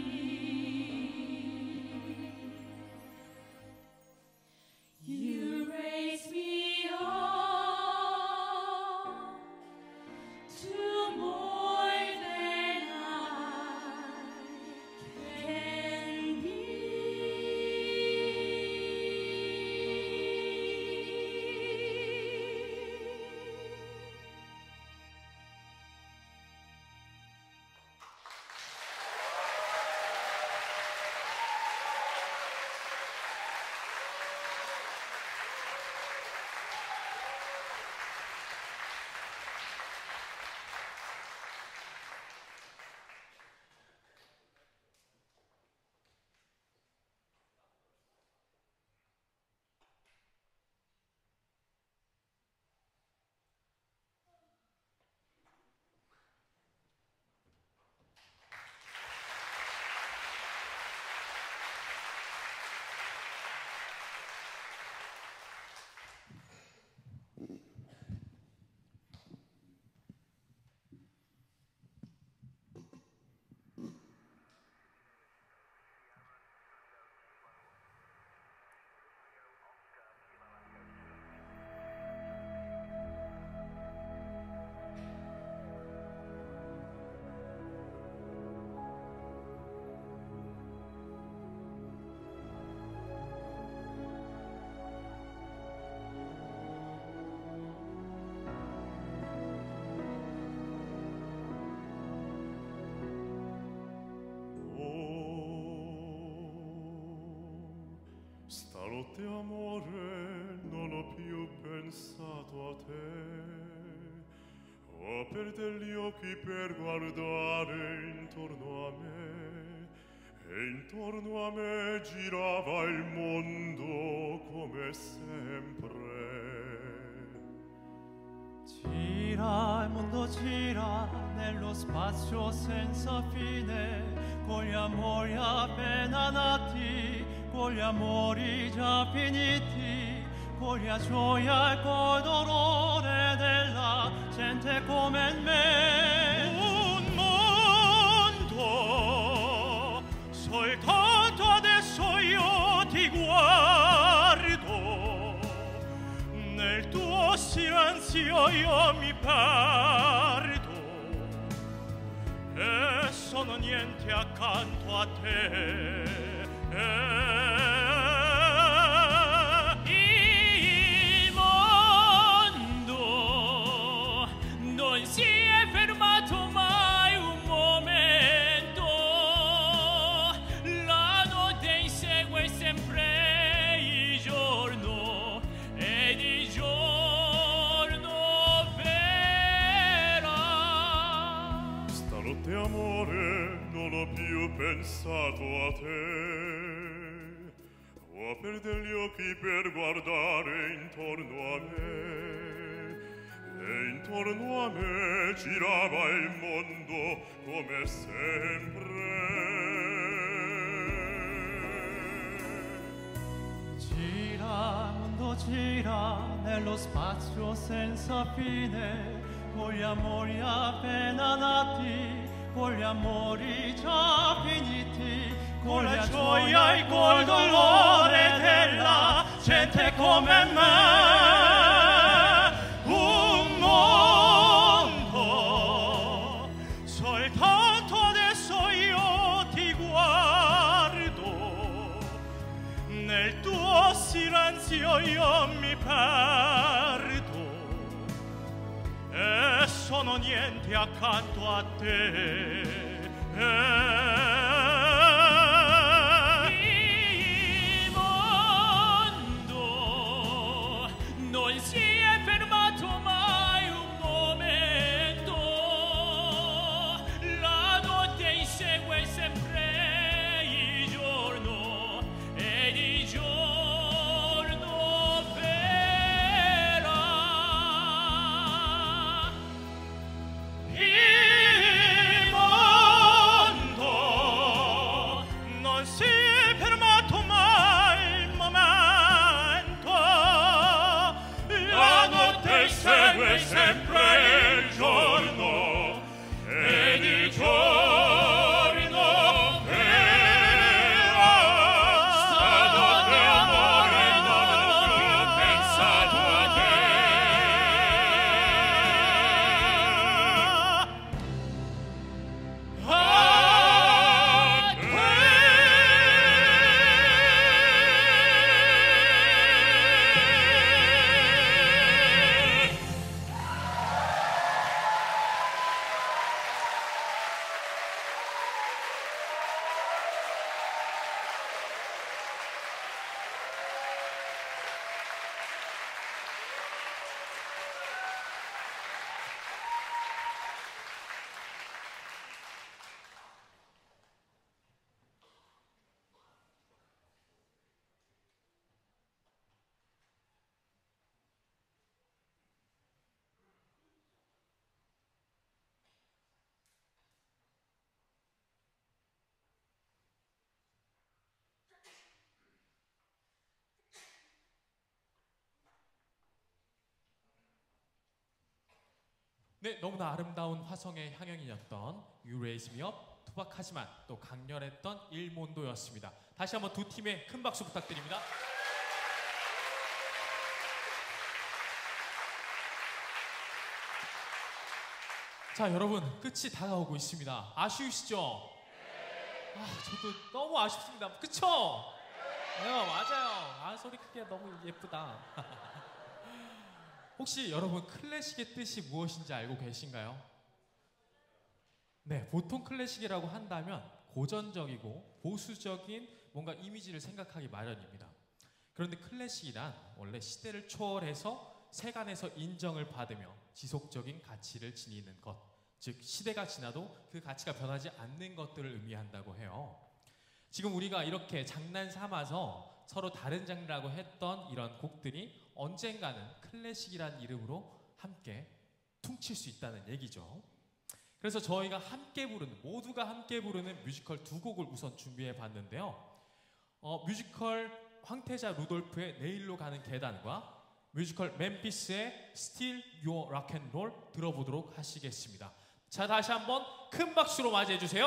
be. You raise me up to more than I can be. Stanotte amore non ho più pensato a te. Ho aperto gli occhi per guardare intorno a me e intorno a me girava il mondo come sempre. Gira, il mondo gira nello spazio senza fine, con gli amori appena nati, con gli amori già finiti, con la gioia e col dolore della gente come me. Un mondo, soltanto adesso io ti guardo, nel tuo silenzio io mi perdo e sono niente accanto a te. Il mondo non si è fermato mai un cuore non ho più pensato a te. Ho aperto gli occhi per guardare intorno a me, e intorno a me girava il mondo come sempre. Gira, mondo gira nello spazio senza fine, con gli amori appena nati, con gli amori già finiti, con la gioia e col dolore della gente come me. Un mondo, soltanto adesso io ti guardo, nel tuo silenzio io mi perdo, e sono niente accanto a te. Il mondo non si è fermato mai un momento, la notte insegue sempre il giorno ed il giorno verrà. Il mondo non si è fermato mai il momento, la notte segue sempre il giorno ed il giorno verrà. Stanotte amore non ho più pensato a te. A te. 네, 너무나 아름다운 화성의 향연이었던 You Raise Me Up, 투박하지만 또 강렬했던 일몬도였습니다. 다시 한번 두 팀의 큰 박수 부탁드립니다. 자, 여러분, 끝이 다가오고 있습니다. 아쉬우시죠? 아, 저도 너무 아쉽습니다. 그쵸? 네, 맞아요. 아, 소리 크기가 너무 예쁘다. 혹시 여러분 클래식의 뜻이 무엇인지 알고 계신가요? 네, 보통 클래식이라고 한다면 고전적이고 보수적인 뭔가 이미지를 생각하기 마련입니다. 그런데 클래식이란 원래 시대를 초월해서 세간에서 인정을 받으며 지속적인 가치를 지니는 것, 즉 시대가 지나도 그 가치가 변하지 않는 것들을 의미한다고 해요. 지금 우리가 이렇게 장난 삼아서 서로 다른 장르라고 했던 이런 곡들이 언젠가는 클래식이란 이름으로 함께 퉁칠 수 있다는 얘기죠. 그래서 저희가 함께 부르는, 모두가 함께 부르는 뮤지컬 두 곡을 우선 준비해 봤는데요. 어, 뮤지컬 황태자 루돌프의 내일로 가는 계단과 뮤지컬 멤피스의 Still Your Rock and Roll 들어보도록 하시겠습니다. 자, 다시 한번 큰 박수로 맞이해 주세요.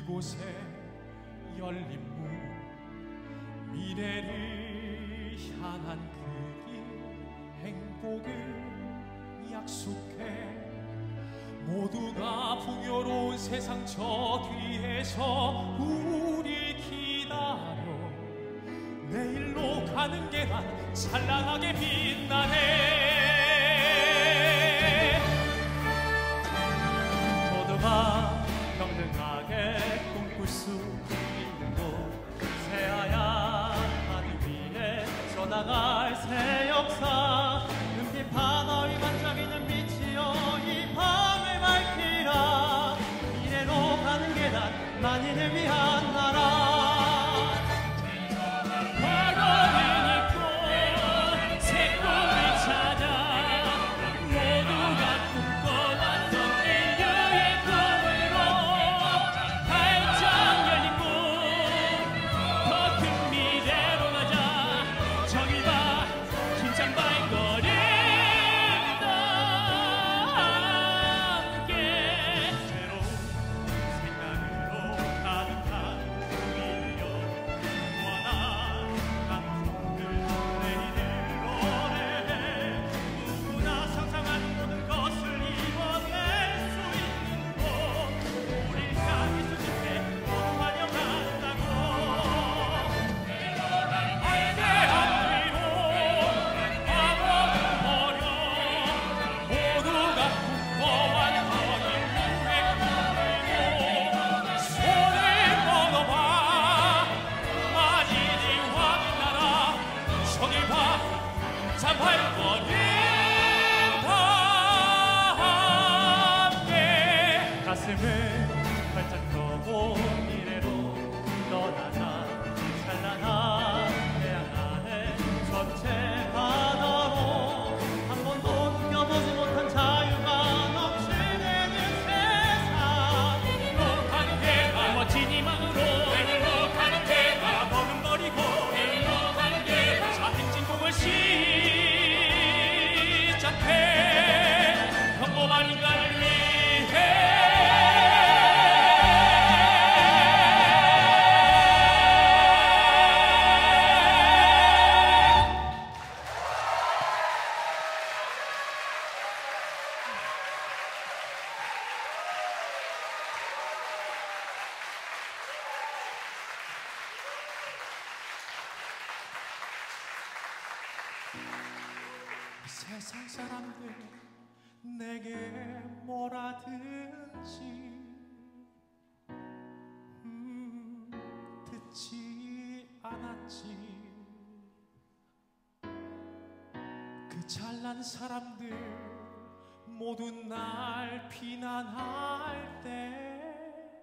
그곳에 열린 문 미래를 향한 그 길 행복을 약속해 모두가 풍요로운 세상 저 뒤에서 우리 기다려 내일로 가는 계단 찬란하게 빛나네 모두가 평등하게 꿈꿀 수 있는 곳 새하얀 하늘 위에 쏟아갈 새 역사 은빛 바다 위 반짝이는 빛이여 이 밤을 밝히라 미래로 가는 계단 만인을 위한 나라 가슴을 활짝 펴고 미래로 떠나자 찬란한 태양 아래 전체 바다로 한 번도 느껴보지 못한 자유가 넘치는 세상 내일로 가는 계단 멋진 희망으로 내일로 가는 계단 버금거리고 내일로 가는 계단 자 행진곡을 시작해 평범한 인간을 위해 세상 사람들 내게 뭐라든지 음, 듣지 않았지 그 잘난 사람들 모두 날 비난할 때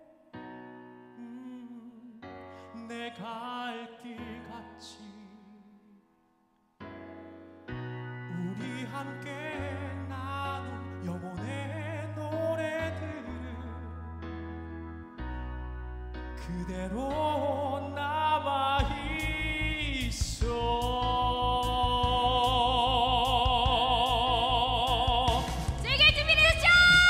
음, 내가 알 길 같지 우리 함께 나눈 영혼의 노래들은 그대로 남아있어 즐길 준비되셨죠?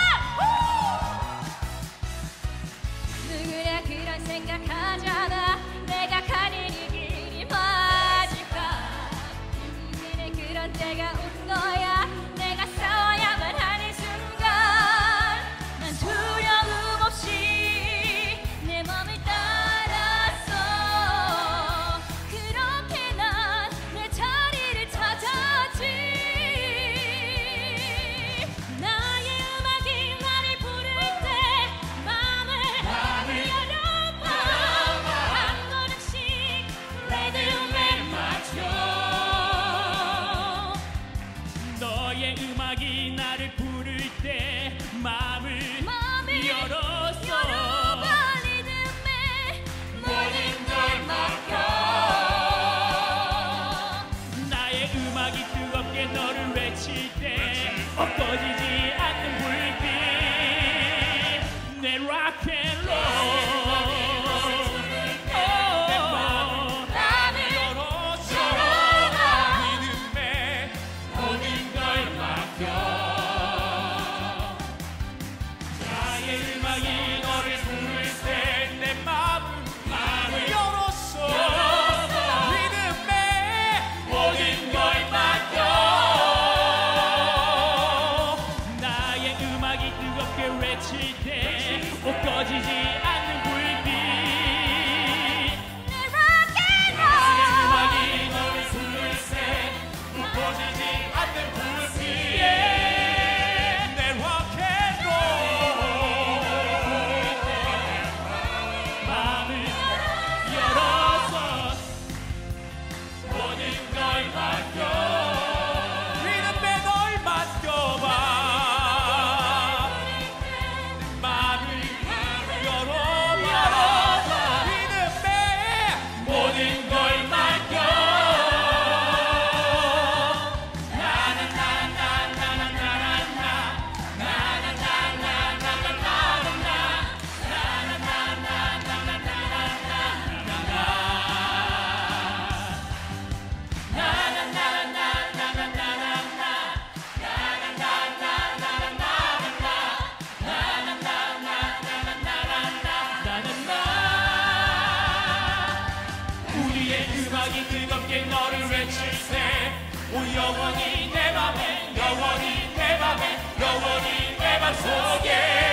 누구나 그런 생각하잖아 내가 가는 이 길이 맞을까 이제는 그런 때가 온 거야 내가 싸워야만 하는 순간 난 두려움 없이 내 맘을 따라 음악이 뜨겁게 너를 외칠세. 오 영원히 내 맘에, 영원히 내 맘에, 영원히 내 맘속에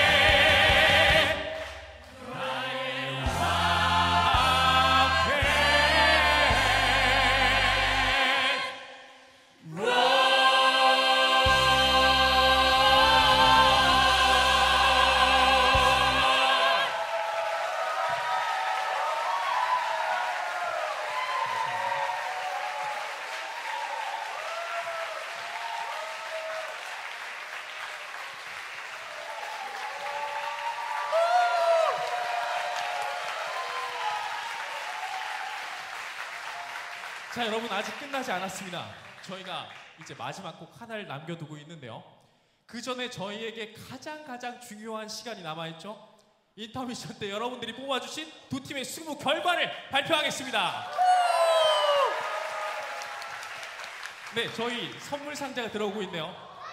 자, 여러분 아직 끝나지 않았습니다. 저희가 이제 마지막 곡 하나를 남겨두고 있는데요. 그 전에 저희에게 가장 가장 중요한 시간이 남아있죠. 인터미션 때 여러분들이 뽑아주신 두 팀의 승부 결과를 발표하겠습니다. 네, 저희 선물 상자가 들어오고 있네요.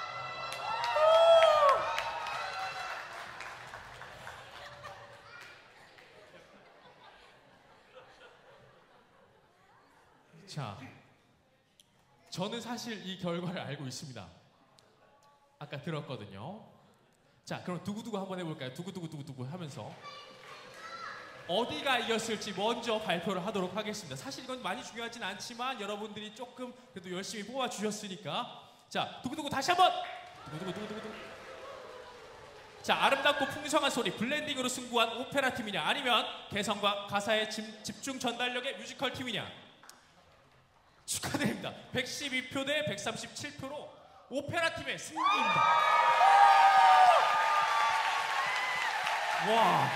자, 저는 사실 이 결과를 알고 있습니다. 아까 들었거든요. 자, 그럼 두구두구 한번 해볼까요? 두구두구두구두구 하면서 어디가 이겼을지 먼저 발표를 하도록 하겠습니다. 사실 이건 많이 중요하진 않지만 여러분들이 조금 그래도 열심히 뽑아주셨으니까. 자, 두구두구 다시 한번. 두구두구두구두구. 자, 아름답고 풍성한 소리 블렌딩으로 승부한 오페라 팀이냐, 아니면 개성과 가사의 집중 전달력의 뮤지컬 팀이냐. 축하드립니다. 백십이 표 대 백삼십칠 표로 오페라 팀의 승리입니다. 와.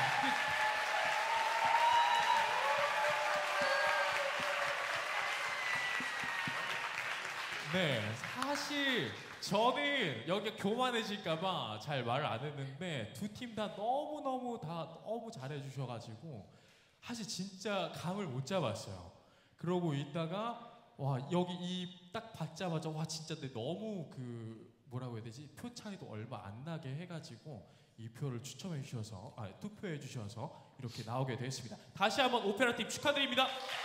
네, 사실 저는 여기 교만해질까봐 잘 말을 안 했는데 두 팀 다 너무너무 다 너무 잘해주셔가지고 사실 진짜 감을 못 잡았어요. 그러고 있다가 와, 여기 이 딱 받자마자 와 진짜 내 너무 그 뭐라고 해야 되지? 표 차이도 얼마 안 나게 해가지고 이 표를 추첨해 주셔서, 아, 투표해 주셔서 이렇게 나오게 됐습니다. 다시 한번 오페라 팀 축하드립니다.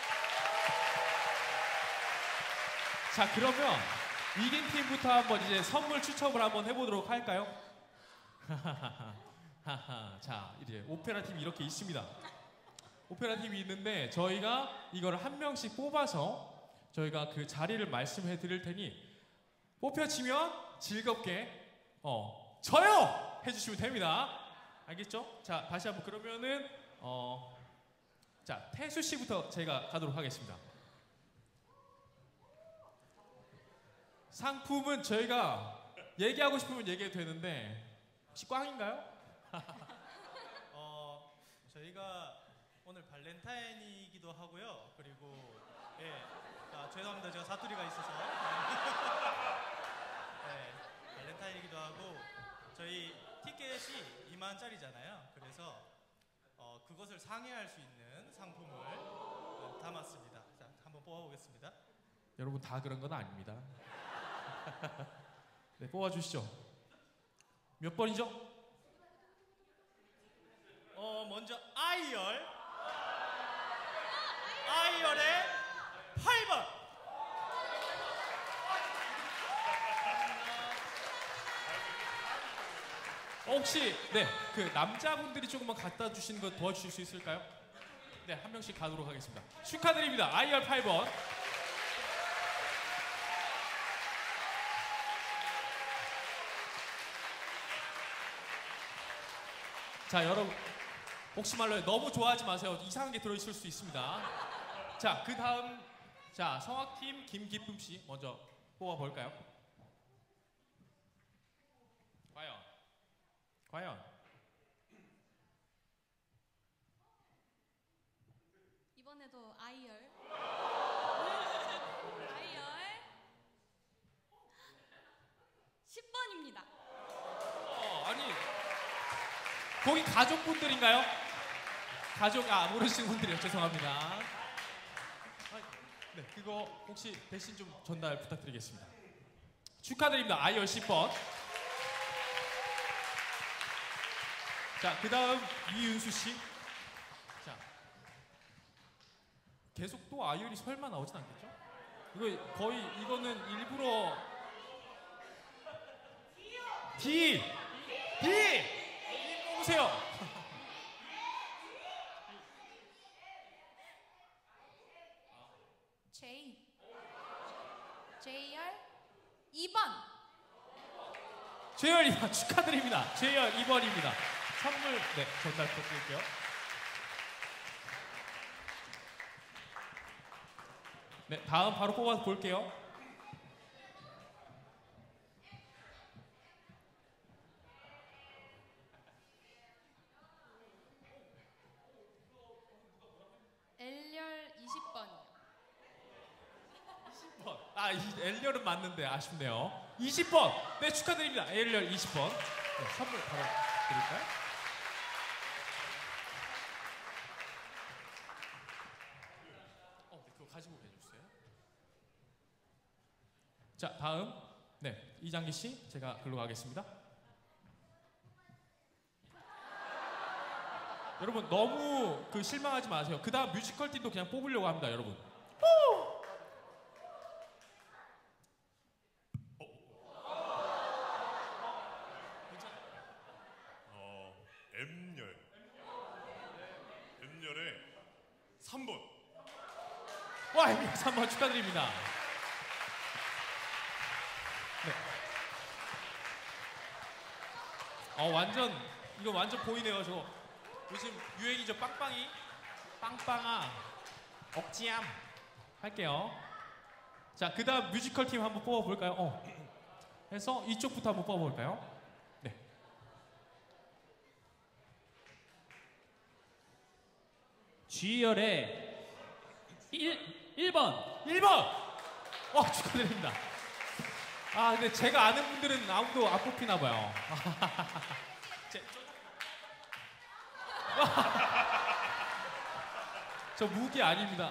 자, 그러면 이긴 팀부터 한번 이제 선물 추첨을 한번 해보도록 할까요? 자, 이제 오페라 팀이 이렇게 있습니다. 오페라 팀이 있는데 저희가 이걸 한 명씩 뽑아서 저희가 그 자리를 말씀해 드릴 테니 뽑혀지면 즐겁게 어 저요 해주시면 됩니다. 알겠죠? 자, 다시 한번 그러면은 어 자, 태수 씨부터 제가 가도록 하겠습니다. 상품은 저희가 얘기하고 싶으면 얘기해도 되는데 혹시 꽝인가요? 어, 저희가 오늘 발렌타인이기도 하고요. 그리고 예, 아, 죄송합니다. 제가 사투리가 있어서 네, 발렌타인이기도 하고 저희 티켓이 이만 짜리잖아요. 그래서 어, 그것을 상회할 수 있는 상품을 어, 담았습니다. 자, 한번 뽑아보겠습니다. 여러분 다 그런 건 아닙니다. 네, 뽑아주시죠. 몇 번이죠? 어, 먼저 아이열 아이열의 팔 번. 어, 혹시 네, 그 남자분들이 조금만 갖다 주시는 거 도와주실 수 있을까요? 네, 한 명씩 가도록 하겠습니다. 축하드립니다. 아이알 팔 번. 자, 여러분 혹시 말로 너무 좋아하지 마세요. 이상한 게 들어있을 수 있습니다. 자, 그 다음 자, 성악팀 김기쁨 씨 먼저 뽑아볼까요? 과연 과연 이번에도 아이열 아이열 십 번입니다. 어, 아니 거기 가족분들인가요? 가족, 아, 모르시는 분들이요. 죄송합니다. 아, 네, 그거 혹시 대신 좀 전달 부탁드리겠습니다. 축하드립니다. 아이열 십 번. 자, 그 다음 이윤수 씨. 자, 계속 또 아이유리 설마 나오진 않겠죠? 이거 거의 이거는 일부러 D D 뽑으세요. J 제이알 이 번. 제이알 이 번 축하드립니다. 제이알 이 번입니다. 선물 네 전달 부탁드릴게요. 네 다음 바로 뽑아서 볼게요. L열 이십 번이요. 이십 번. 아, 이 L열은 맞는데 아쉽네요. 이십 번. 네, 축하드립니다. L열 이십 번. 네, 선물 바로 드릴까요? 어, 네, 그거 가지고 계셔주세요. 자, 다음. 네, 이장기 씨, 제가 글로 가겠습니다. 여러분 너무 그 실망하지 마세요. 그 다음 뮤지컬 팀도 그냥 뽑으려고 합니다, 여러분. 어, M열. M열에 삼 번. 와, M열 삼 번 축하드립니다. 네. 어, 완전 이거 완전 보이네요, 저. 요즘 유행이죠, 빵빵이. 빵빵아. 억지암. 할게요. 자, 그 다음 뮤지컬 팀 한번 뽑아볼까요? 어. 해서 이쪽부터 한번 뽑아볼까요? 네. G열의 일 번. 일 번! 어, 축하드립니다. 아, 근데 제가 아는 분들은 아무도 안 뽑히나 봐요. 제... 저 무기 아닙니다.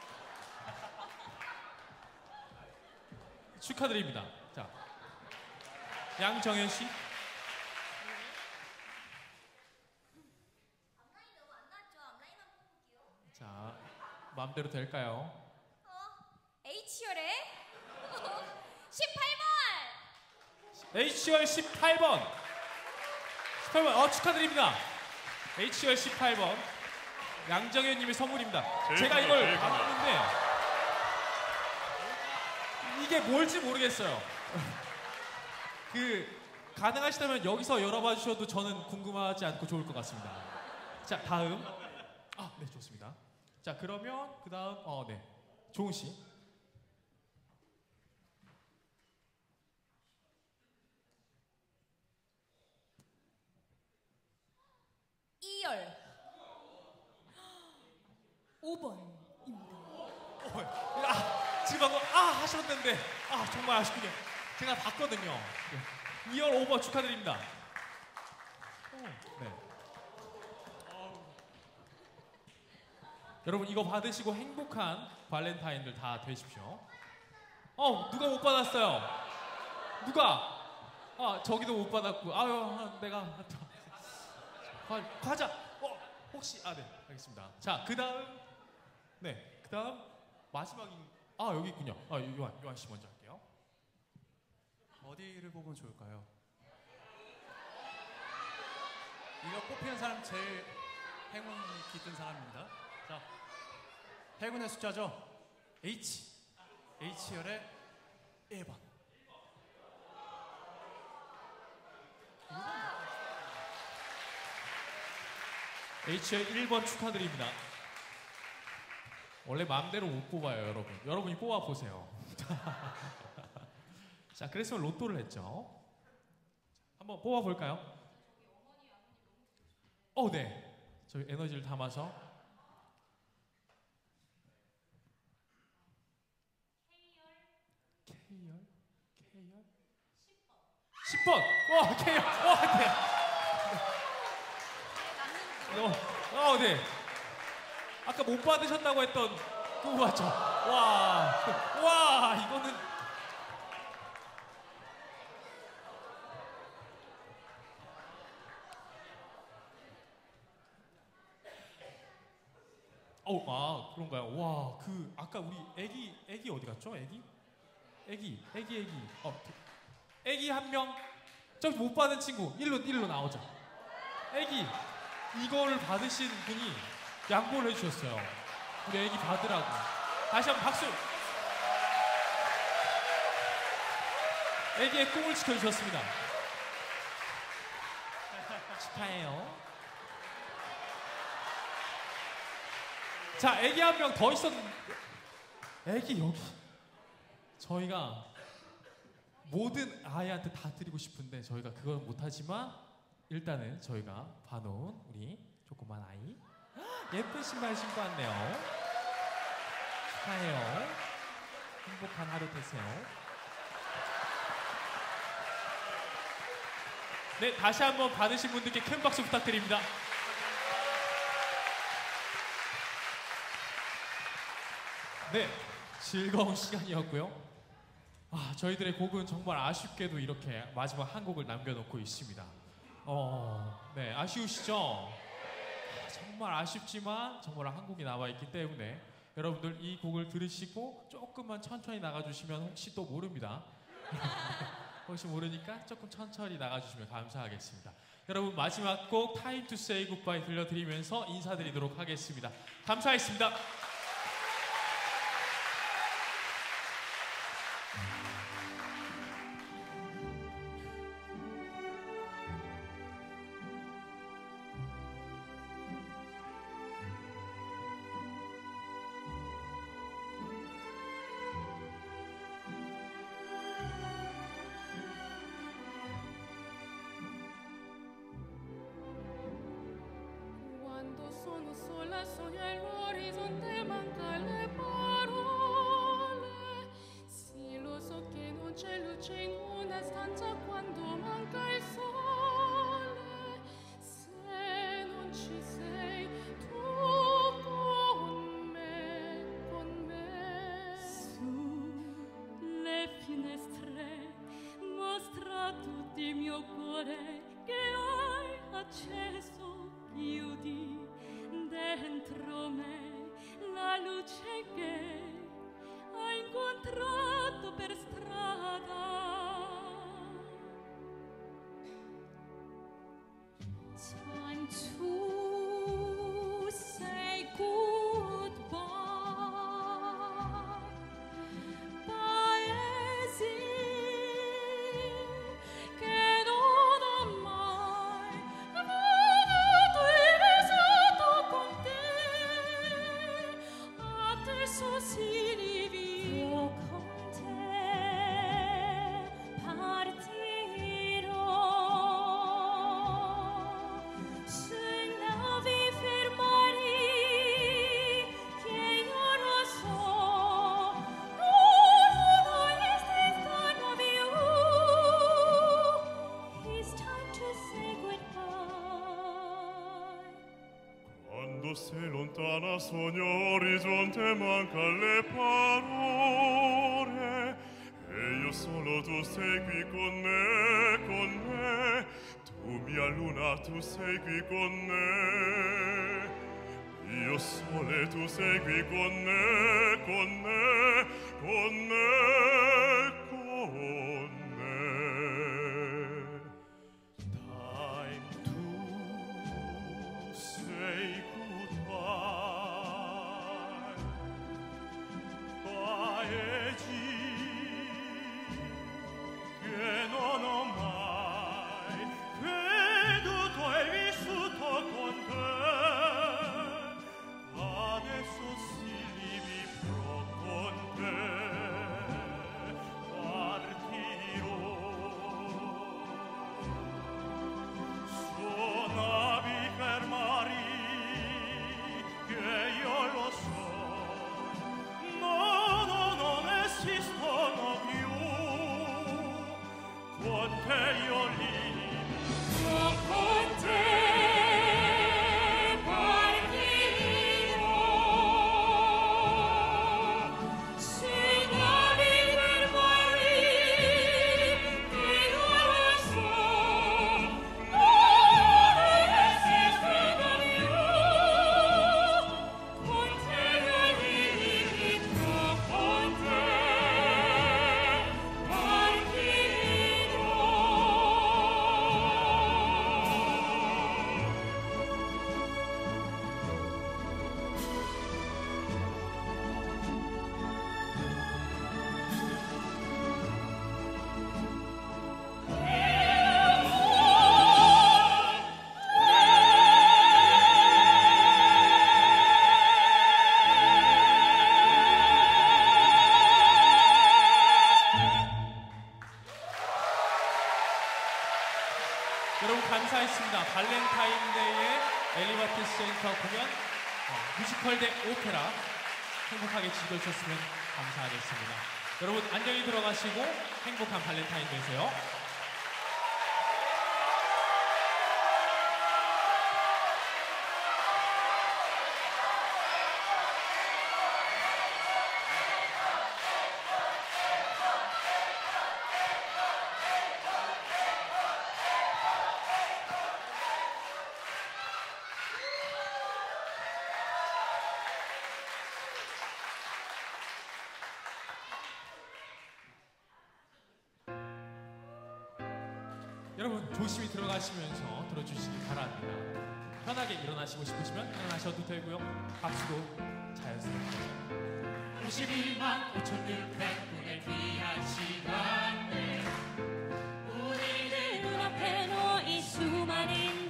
축하드립니다. 자, 양정현 씨. 자, 마음대로 될까요? H열의 십팔 번. H열 십팔 번. 십팔 번. 어, 축하드립니다. H열 십팔 번. 양정현 님의 선물입니다. 제일 제가 큰거, 이걸 제일 큰거. 봤는데 이게 뭘지 모르겠어요. 그 가능하시다면 여기서 열어봐 주셔도 저는 궁금하지 않고 좋을 것 같습니다. 자, 다음. 아, 네, 좋습니다. 자, 그러면 그 다음 어, 네, 조은 씨. 이열 오 번입니다. 어, 아, 지금 방금 아 하셨는데 아 정말 아쉽군요. 제가 봤거든요. 네. 이열 오 번 축하드립니다. 오, 네. 여러분 이거 받으시고 행복한 발렌타인들 다 되십시오. 어, 누가 못 받았어요? 누가? 아, 저기도 못 받았고. 아유, 내가 과, 과자. 어, 혹시 아, 네, 알겠습니다. 자, 그다음 네, 그다음 마지막인 아, 여기 있군요. 아, 요한 요한 씨 먼저 할게요. 어디를 보면 좋을까요? 이거 뽑히는 사람 제일 행운이 깃든 사람입니다. 자, 행운의 숫자죠. H. H열의 일 번. H열 일 번 축하드립니다. 원래 마음대로 못 뽑아요, 여러분. 여러분이 뽑아 보세요. 자, 그래서 로또를 했죠. 한번 뽑아 볼까요? 어, 네. 저희 에너지를 담아서 K열 K열 십 번. 와, K열. 와, 네. 어, 어, 네. 아까 못 받으셨다고 했던 그거 맞죠? 와, 와, 이거는 어, 아 그런가요? 와, 그 아까 우리 애기 애기 어디 갔죠? 애기? 애기, 애기, 애기. 어, 애기 한 명. 저기 못 받은 친구 일로 일로 나오자. 애기 이거를 받으신 분이 양보를 해주셨어요. 우리 애기 받으라고. 다시 한번 박수. 애기의 꿈을 지켜주셨습니다. 축하해요. 자, 애기 한 명 더 있었는데 애기 여기. 저희가 모든 아이한테 다 드리고 싶은데 저희가 그걸 못하지만 일단은 저희가 봐놓은 우리 조그만 아이 예쁜 신발 신고 왔네요. 축하해요. 행복한 하루 되세요. 네, 다시 한번 받으신 분들께 큰 박수 부탁드립니다. 네, 즐거운 시간이었고요. 아, 저희들의 곡은 정말 아쉽게도 이렇게 마지막 한 곡을 남겨놓고 있습니다. 어, 네, 아쉬우시죠? 정말 아쉽지만 정말 한 곡이 남아있기 때문에 여러분들 이 곡을 들으시고 조금만 천천히 나가주시면 혹시 또 모릅니다. 혹시 모르니까 조금 천천히 나가주시면 감사하겠습니다. 여러분 마지막 곡 Time to Say Goodbye 들려드리면서 인사드리도록 하겠습니다. 감사했습니다. Quando sono sola sogno e l'orizzonte manca le parole. Sì, lo so che non c'è luce in una stanza quando manca il sole. Se non ci sei tu con me, con me. Sulle finestre mostra tutto il mio cuore che hai acceso. Chiudi dentro me la luce che hai incontrato per strada. Time to say goodbye. Paesi che non ho mai veduto e vissuto con te. Adesso si rivio con te partirò. Se navi fermari che io lo so, no esistano più. It's time to say goodbye. Quando sei lontana sogno orizzonte manca le parole e io solo tu sei qui con me, con me. Tu mia luna tu sei qui con me. Io sole tu sei qui con me, con me, con me, con me. Time to say goodbye. Paesi che non ho mai veduto e vissuto con te. Adesso si vivrò con te. 있습니다. 발렌타인데이의 엘리바티 센터 공연 어, 뮤지컬 대 오페라 행복하게 즐겨주셨으면 감사하겠습니다. 여러분 안녕히 들어가시고 행복한 발렌타인 되세요. 여러분 조심히 들어가시면서 들어주시기 바랍니다. 편하게 일어나시고 싶으시면 일어나셔도 되고요. 박수도 자연스럽게. 오십이만 오천육백 분의 귀한 시간들 우리들 눈앞에 놓인 수많은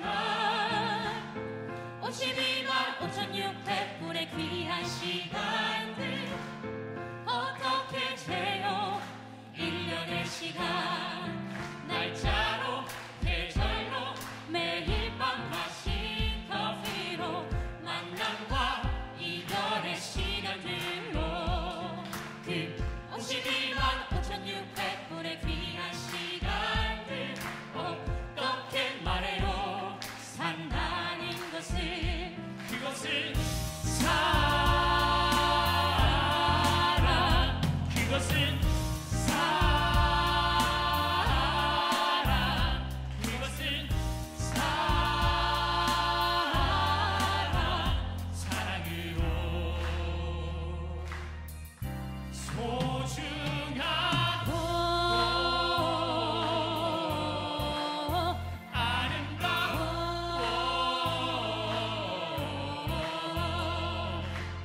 날 오십이만 오천육백 분의 귀한 시간들 어떻게 재요 일 년의 시간 날짜로 계절로 매일 밤 마신 커피로 만남과 이별의 시간들로 그 오십이만 오천육백 분의 귀한 시간들 어떻게 말해요 산다는 것을 그것을 사랑 그것을 사랑 그것을 사랑 사랑으로 소중하고 아름다워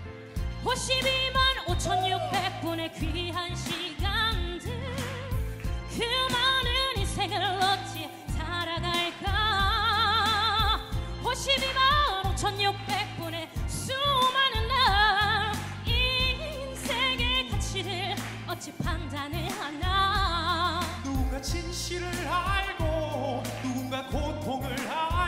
오십이만 오천육백 분의 귀한 시간들 그 많은 인생을 어찌 살아갈까 오십이만 오천육백 분의 수많은 날 인생의 가치를 어찌 판단을 하나 누군가 진실을 알고 누군가 고통을 알고